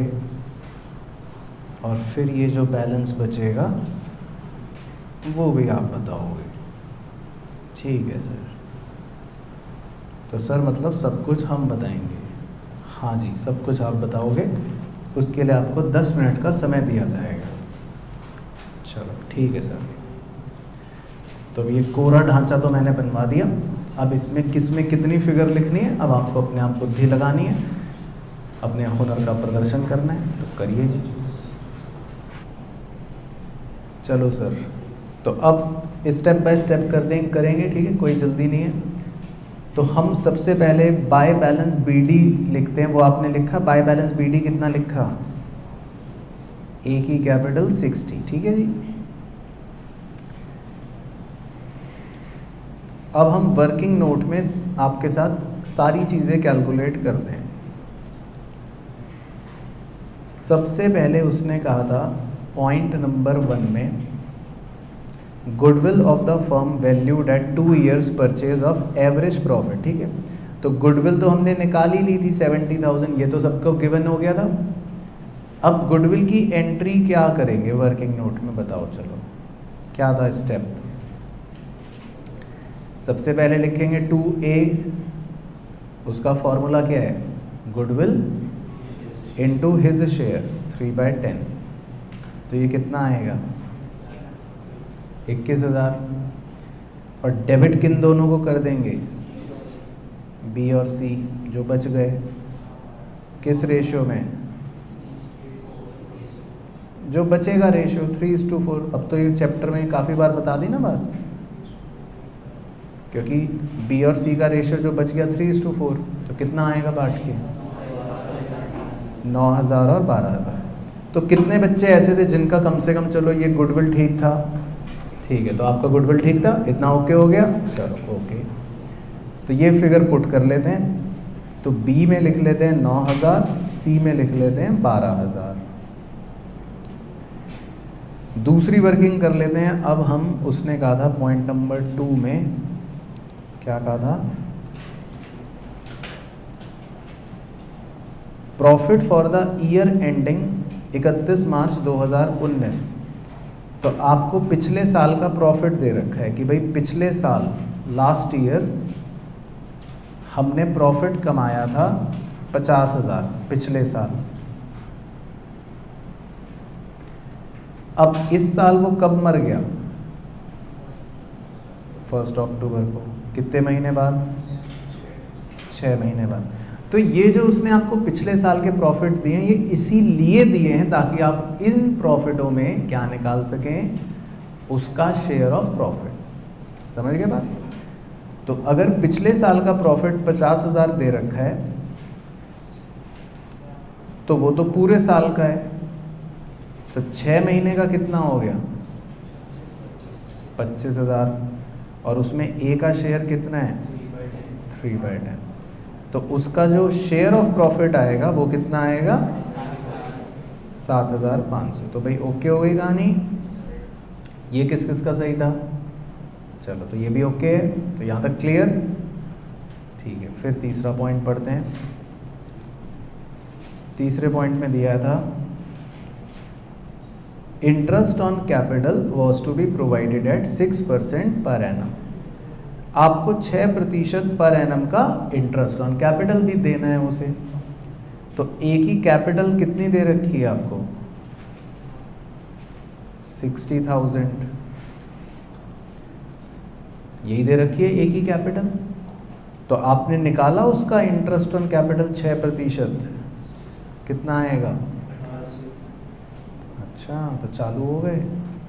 और फिर ये जो बैलेंस बचेगा वो भी आप बताओगे, ठीक है सर। तो सर मतलब सब कुछ हम बताएंगे? हाँ जी, सब कुछ आप बताओगे, उसके लिए आपको दस मिनट का समय दिया जाएगा। चलो ठीक है सर। तो ये कोरा ढांचा तो मैंने बनवा दिया, अब इसमें किस में कितनी फिगर लिखनी है, अब आपको अपने आप बुद्धि लगानी है, अपने हुनर का प्रदर्शन करना है, तो करिए जी। चलो सर, तो अब स्टेप बाय स्टेप कर दें करेंगे, ठीक है, कोई जल्दी नहीं है। तो हम सबसे पहले बाय बैलेंस बीडी लिखते हैं। वो आपने लिखा बाय बैलेंस बीडी कितना लिखा? ए की कैपिटल सिक्सटी, ठीक है जी। अब हम वर्किंग नोट में आपके साथ सारी चीज़ें कैलकुलेट करते हैं। सबसे पहले उसने कहा था पॉइंट नंबर वन में, goodwill of the firm valued at two years purchase of average profit, ठीक है। तो गुडविल तो हमने निकाल ही ली थी सेवेंटी थाउजेंड, ये तो सबको गिवन हो गया था। अब गुडविल की एंट्री क्या करेंगे वर्किंग नोट में, बताओ। चलो क्या था स्टेप? सबसे पहले लिखेंगे टू ए, उसका फॉर्मूला क्या है? Goodwill into his share three by ten. तो ये कितना आएगा? इक्कीस हज़ार। और डेबिट किन दोनों को कर देंगे? बी और सी, जो बच गए। किस रेशियो में? जो बचेगा ratio three is to four. अब तो ये चैप्टर में काफ़ी बार बता दी ना बात, क्योंकि बी और सी का रेशियो जो बच गया थ्री इज टू फोर, तो कितना आएगा बांट के? नौ हज़ार और बारह हज़ार। तो कितने बच्चे ऐसे थे जिनका कम से कम, चलो ये गुडविल ठीक था, ठीक है, तो आपका गुडविल ठीक था, इतना ओके हो गया, चलो ओके। तो ये फिगर पुट कर लेते हैं। तो बी में लिख लेते हैं नौ हज़ार, सी में लिख लेते हैं बारह हज़ार। दूसरी वर्किंग कर लेते हैं। अब हम, उसने कहा था पॉइंट नंबर टू में, क्या कहा था? Profit for the year ending इकतीस मार्च दो हज़ार उन्नीस। तो आपको पिछले साल का प्रॉफिट दे रखा है कि भाई पिछले साल, लास्ट ईयर हमने प्रॉफिट कमाया था पचास हज़ार पिछले साल। अब इस साल वो कब मर गया? फर्स्ट अक्टूबर को। कितने महीने बाद? छः महीने बाद। तो ये जो उसने आपको पिछले साल के प्रॉफिट दिए हैं, ये इसीलिए दिए हैं ताकि आप इन प्रॉफिटों में क्या निकाल सकें? उसका शेयर ऑफ प्रॉफिट। समझ गए बात? तो अगर पिछले साल का प्रॉफिट पचास हज़ार दे रखा है, तो वो तो पूरे साल का है, तो छः महीने का कितना हो गया? पच्चीस हज़ार। और उसमें ए का शेयर कितना है? Three by ten. तो उसका जो शेयर ऑफ प्रॉफिट आएगा वो कितना आएगा? सात हज़ार पाँच सौ। तो भाई ओके हो गई कहानी। ये किस किस का सही था? चलो, तो ये भी ओके है, तो यहाँ तक क्लियर, ठीक है। फिर तीसरा पॉइंट पढ़ते हैं। तीसरे पॉइंट में दिया था, interest on capital was to be provided at six percent per annum. आपको छः प्रतिशत पर एनम का इंटरेस्ट ऑन कैपिटल भी देना है उसे। तो ए की कैपिटल कितनी दे रखी है आपको? सिक्सटी थाउजेंड, यही दे रखी है ए की कैपिटल। तो आपने निकाला उसका इंटरेस्ट ऑन कैपिटल छः प्रतिशत, कितना आएगा? अच्छा, तो चालू हो गए।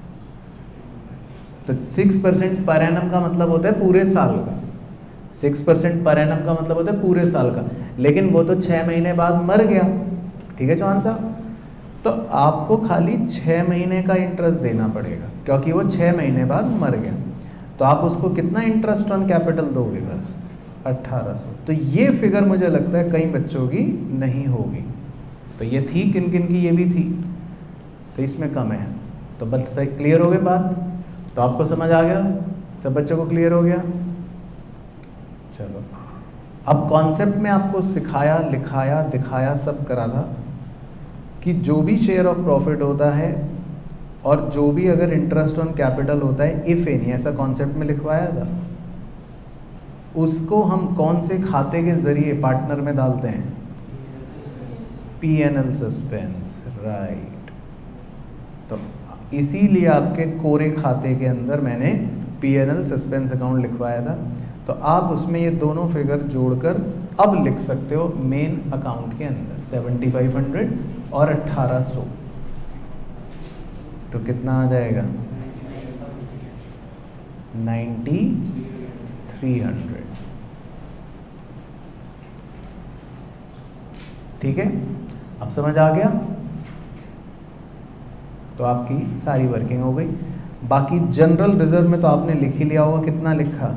तो सिक्स परसेंट पर एनम का मतलब होता है पूरे साल का। सिक्स परसेंट पर एनम का मतलब होता है पूरे साल का, लेकिन वो तो छः महीने बाद मर गया, ठीक है चौहान साहब। तो आपको खाली छः महीने का इंटरेस्ट देना पड़ेगा, क्योंकि वो छः महीने बाद मर गया। तो आप उसको कितना इंटरेस्ट ऑन कैपिटल दोगे? बस अट्ठारह सौ। तो ये फिगर मुझे लगता है कई बच्चों की नहीं होगी। तो ये थी किन किन की? ये भी थी, तो इसमें कम है। तो बस सही क्लियर हो गई बात? तो आपको समझ आ गया? सब बच्चों को क्लियर हो गया? चलो, अब कॉन्सेप्ट में आपको सिखाया, लिखाया, दिखाया, सब करा था कि जो भी शेयर ऑफ प्रॉफिट होता है और जो भी अगर इंटरेस्ट ऑन कैपिटल होता है, इफ़ एनी, ऐसा कॉन्सेप्ट में लिखवाया था, उसको हम कौन से खाते के जरिए पार्टनर में डालते हैं? P N L suspense, right. तो इसीलिए आपके कोरे खाते के अंदर मैंने P N L suspense account लिखवाया था। तो आप उसमें ये दोनों फिगर जोड़कर अब लिख सकते हो मेन अकाउंट के अंदर सेवेंटी फाइव हंड्रेड और अट्ठारह सौ। तो कितना आ जाएगा? Ninety three hundred. ठीक है, अब समझ आ गया? तो आपकी सारी वर्किंग हो गई। बाकी जनरल रिजर्व में तो आपने लिख ही लिया होगा, कितना लिखा?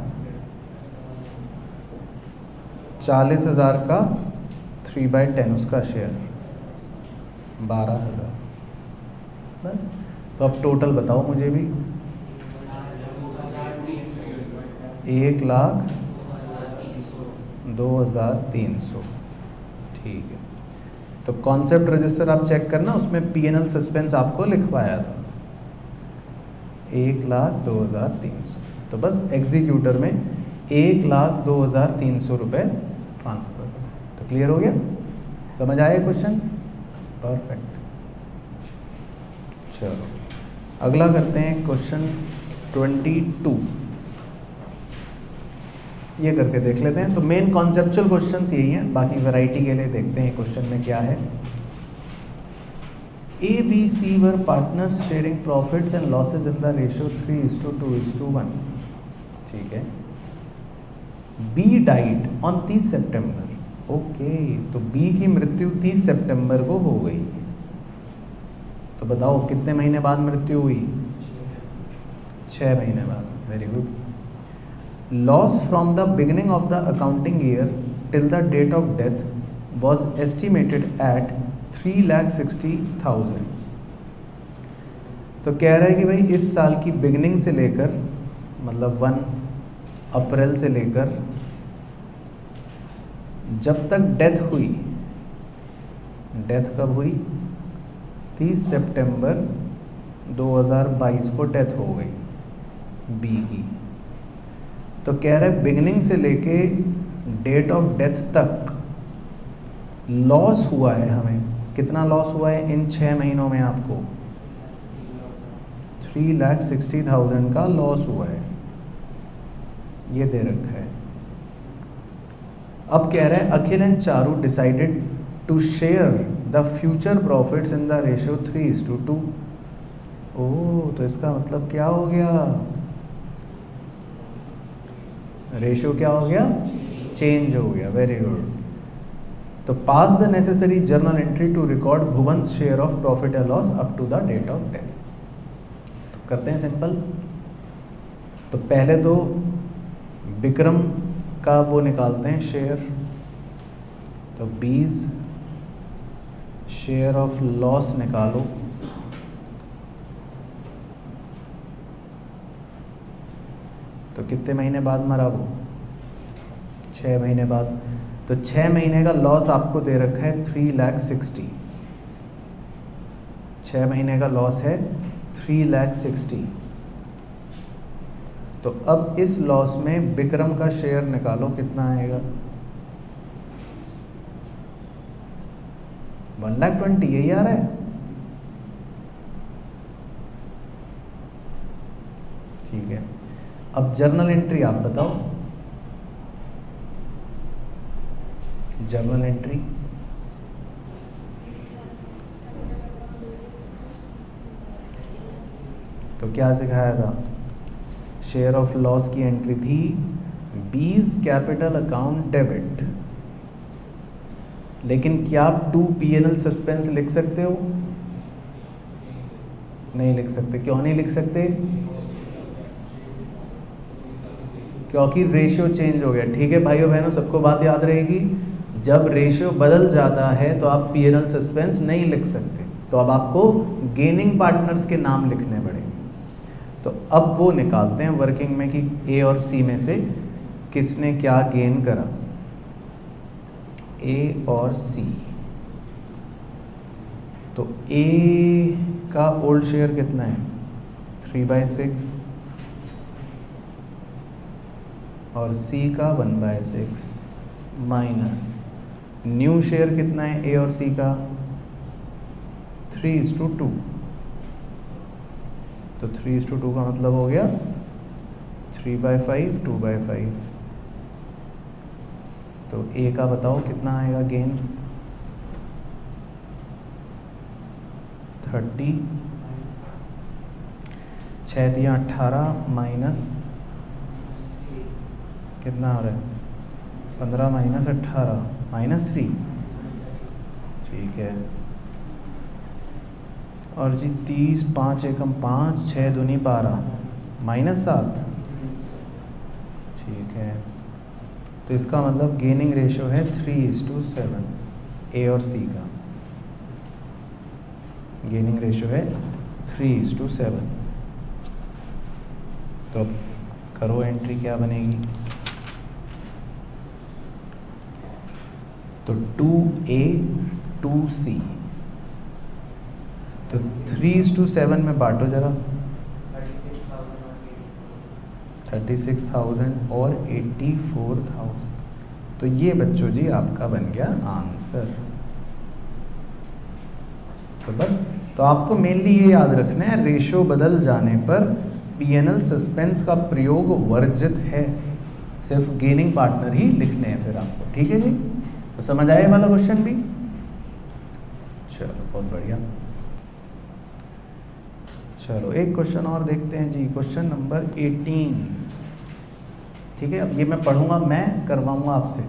चालीस हजार का थ्री बाई टेन उसका शेयर बारह हजार। बस, तो अब टोटल बताओ मुझे भी। एक लाख दो हजार तीन सौ। ठीक है, तो कॉन्सेप्ट रजिस्टर आप चेक करना, उसमें पी एन एल सस्पेंस आपको लिखवाया था एक लाख दो हज़ार तीन सौ। तो बस एग्जीक्यूटर में एक लाख दो हज़ार तीन सौ रुपये ट्रांसफ़र करो। तो क्लियर हो गया? समझ आया क्वेश्चन? परफेक्ट। चलो अगला करते हैं क्वेश्चन ट्वेंटी टू। ये करके देख लेते हैं। तो मेन कॉन्सेप्चुअल क्वेश्चंस यही हैं, बाकी वैरायटी के लिए देखते हैं क्वेश्चन में क्या है। A B C were partners sharing profits and losses in the ratio three is to two is to one. ठीक है। बी डाइड ऑन तीस सितंबर। ओके, तो बी की मृत्यु तीस सितंबर को हो गई। तो बताओ कितने महीने बाद मृत्यु हुई? छः महीने बाद। Very good. Loss from the beginning of the accounting year till the date of death was estimated at three lakh sixty thousand। तो कह रहा है कि भाई इस साल की बिगनिंग से लेकर, मतलब वन अप्रैल से लेकर जब तक डेथ हुई, डेथ कब हुई? तीस सितंबर दो हज़ार बाईस को डेथ हो गई बी की। तो कह रहा है बिगनिंग से लेके डेट ऑफ डेथ तक लॉस हुआ है हमें। कितना लॉस हुआ है इन छः महीनों में? आपको थ्री लाख सिक्सटी थाउजेंड का लॉस हुआ है, ये दे रखा है। अब कह रहा है Akhil and Charu decided to share the future profits in the ratio three is to two. Two, तो इसका मतलब क्या हो गया? रेशियो क्या हो गया? चेंज हो गया। Very good. तो pass the necessary journal entry to record Bhuvan's share of profit या loss up to the date of death. तो करते हैं सिंपल। तो पहले तो विक्रम का वो निकालते हैं शेयर। तो बीस शेयर ऑफ लॉस निकालो। तो कितने महीने बाद मरा वो? छः महीने बाद। तो छः महीने का लॉस आपको दे रखा है थ्री लाख सिक्सटी। छः महीने का लॉस है थ्री लाख सिक्सटी। तो अब इस लॉस में विक्रम का शेयर निकालो, कितना आएगा? वन लाख ट्वेंटी, यही आ रहा है। ठीक है, अब जर्नल एंट्री आप बताओ। जर्नल एंट्री तो क्या सिखाया था? शेयर ऑफ लॉस की एंट्री थी बीस कैपिटल अकाउंट डेबिट। लेकिन क्या आप to P N L suspense लिख सकते हो? नहीं लिख सकते। क्यों नहीं लिख सकते? क्योंकि रेशियो चेंज हो गया। ठीक है भाइयों बहनों, सबको बात याद रहेगी। जब रेशियो बदल जाता है तो आप पी एन एल सस्पेंस नहीं लिख सकते। तो अब आपको गेनिंग पार्टनर्स के नाम लिखने पड़ेंगे। तो अब वो निकालते हैं वर्किंग में कि ए और सी में से किसने क्या गेन करा। ए और सी। तो ए का ओल्ड शेयर कितना है? Three by six. और सी का one by six minus new share कितना है ए और सी का three is to two, two three is to two two मतलब हो गया three by five two by five. तो ए का बताओ कितना आएगा गेन, थर्टी, छः दिया अट्ठारह माइनस कितना हो रहा है पंद्रह माइनस अट्ठारह माइनस थ्री, ठीक है। और जी तीस, पाँच एकम पाँच, छः दूनी बारह माइनस सात, ठीक है। तो इसका मतलब गेनिंग रेशियो है three is to seven A और सी का, गेनिंग रेशियो है थ्री इज टू सेवन। तो अब करो एंट्री, क्या बनेगी, तो टू ए टू सी, तो थ्री इज टू सेवन में बांटो जरा, थर्टी सिक्स थाउजेंड और एट्टी फोर थाउजेंड। तो ये बच्चों जी आपका बन गया आंसर। तो बस, तो आपको मेनली ये याद रखना है, रेशो बदल जाने पर पीएनएल सस्पेंस का प्रयोग वर्जित है, सिर्फ गेनिंग पार्टनर ही लिखने हैं फिर आपको, ठीक है जी। तो समझ आए वाला क्वेश्चन भी, चलो बहुत बढ़िया। चलो एक क्वेश्चन और देखते हैं जी, क्वेश्चन नंबर एटीन, ठीक है। अब ये मैं पढ़ूंगा, मैं करवाऊंगा आपसे।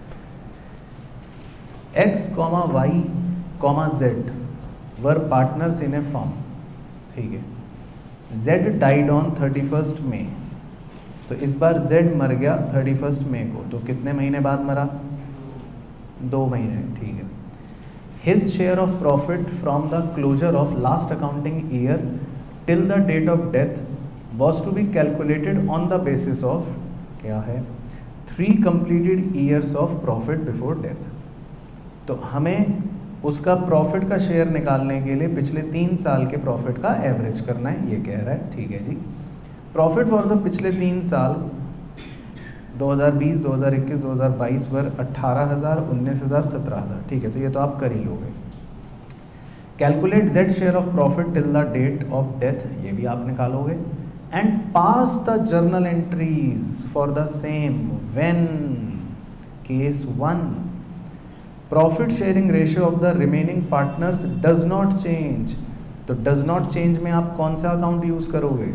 X comma Y comma Z were partners in a firm, ठीक है। Z died on thirty first May, तो इस बार जेड मर गया थर्टी फर्स्ट मे को, तो कितने महीने बाद मरा, दो महीने, ठीक है। His share of profit from the closure of last accounting year till the date of death was to be calculated on the basis of, क्या है, three completed years of profit before death. तो हमें उसका profit का share निकालने के लिए पिछले तीन साल के प्रॉफिट का एवरेज करना है, ये कह रहा है, ठीक है जी। प्रॉफिट फॉर द पिछले तीन साल दो हज़ार बीस, दो हज़ार इक्कीस, दो हज़ार बाईस पर अट्ठारह हज़ार, उन्नीस हज़ार, सत्रह हज़ार, ठीक है। तो ये तो आप कर ही लोगे। Calculate Z share of profit till the date of death, ये भी आप निकालोगे। And pass the journal entries for the same when case one profit sharing ratio of the remaining partners does not change. तो does not change में आप कौन सा account use करोगे,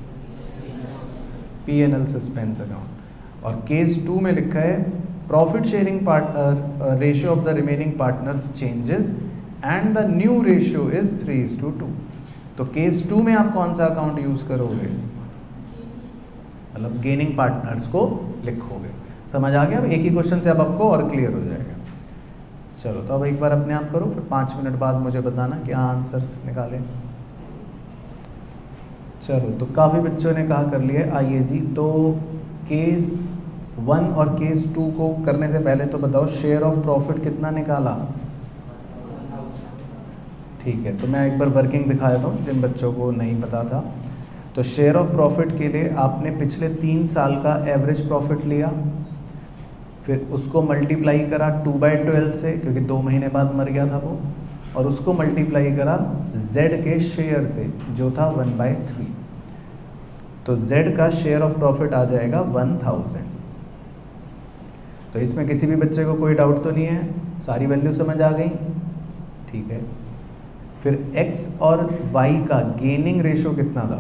पीएनएल सस्पेंस अकाउंट। और केस टू में लिखा है profit sharing partner ratio of the remaining partners changes and the new ratio is three is to two. Two case two में आप कौन सा अकाउंट यूज करोगे, मतलब गेनिंग पार्टनर्स को लिखोगे। समझ आ गया। अब एक ही क्वेश्चन से अब आपको और क्लियर हो जाएगा। चलो तो अब एक बार अपने आप करो, फिर पाँच मिनट बाद मुझे बताना क्या आंसर्स निकाले। चलो तो काफ़ी बच्चों ने कहा कर लिया। आइए जी, तो केस वन और केस टू को करने से पहले तो बताओ शेयर ऑफ प्रॉफिट कितना निकाला। ठीक है, तो मैं एक बार वर्किंग दिखा देता हूँ जिन बच्चों को नहीं पता था। तो शेयर ऑफ प्रॉफिट के लिए आपने पिछले तीन साल का एवरेज प्रॉफिट लिया, फिर उसको मल्टीप्लाई करा टू बाई ट्वेल्व से, क्योंकि दो महीने बाद मर गया था वो, और उसको मल्टीप्लाई करा जेड के शेयर से जो था वन बाई थ्री। तो जेड का शेयर ऑफ प्रॉफिट आ जाएगा वन थाउजेंड। तो इसमें किसी भी बच्चे को कोई डाउट तो नहीं है, सारी वैल्यू समझ आ गई। ठीक है, फिर x और y का गेनिंग रेशो कितना था,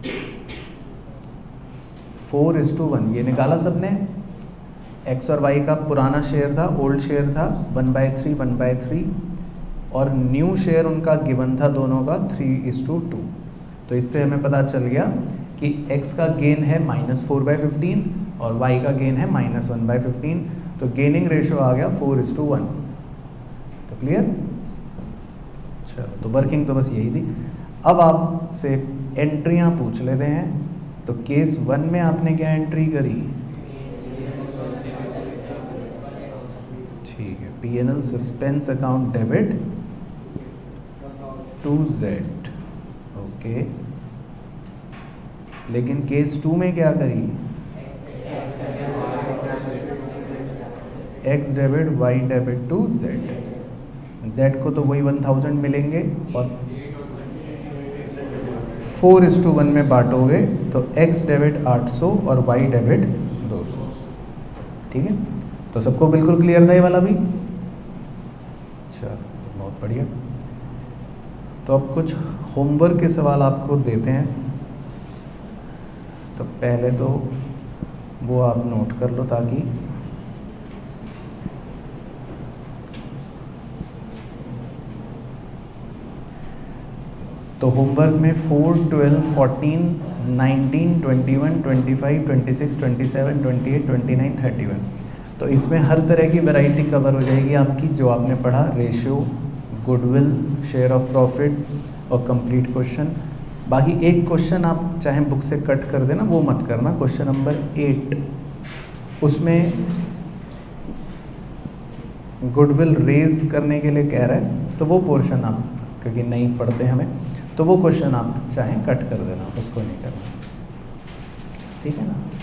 फोर इज टू वन, ये निकाला सबने। x और y का पुराना शेयर था, ओल्ड शेयर था one by three one by three, और न्यू शेयर उनका गिवन था दोनों का थ्री इज टू टू। तो इससे हमें पता चल गया कि x का गेन है माइनस फोर बाई फिफ्टीन और y का गेन है माइनस वन बाई फिफ्टीन। तो गेनिंग रेशो आ गया फोर इज टू वन। तो क्लियर। चलो तो वर्किंग तो बस यही थी। अब आपसे एंट्रियां पूछ लेते हैं। तो केस वन में आपने क्या एंट्री करी, ठीक है, P N L suspense account debit to Z, okay. लेकिन केस टू में क्या करी, X debit Y debit to Z. Z को तो वही वन थाउजेंड मिलेंगे और फोर इस टू वन में बांटोगे तो एक्स डेबिट आठ सौ और वाई डेबिट दो सौ। ठीक है, तो सबको बिल्कुल क्लियर था ये वाला भी? चलो बहुत बढ़िया। तो अब कुछ होमवर्क के सवाल आपको देते हैं, तो पहले तो वो आप नोट कर लो ताकि तो होमवर्क में four, twelve, fourteen, nineteen, twenty one, twenty five, twenty six, twenty seven, twenty eight, twenty nine, thirty one. तो इसमें हर तरह की वैरायटी कवर हो जाएगी आपकी जो आपने पढ़ा, ratio, goodwill, share of profit और कंप्लीट क्वेश्चन। बाकी एक क्वेश्चन आप चाहे बुक से कट कर देना, वो मत करना, क्वेश्चन नंबर एट, उसमें गुडविल रेज करने के लिए कह रहा है, तो वो पोर्शन आप क्योंकि नहीं पढ़ते हमें, तो वो क्वेश्चन आप चाहें कट कर देना, उसको नहीं करना। ठीक है ना?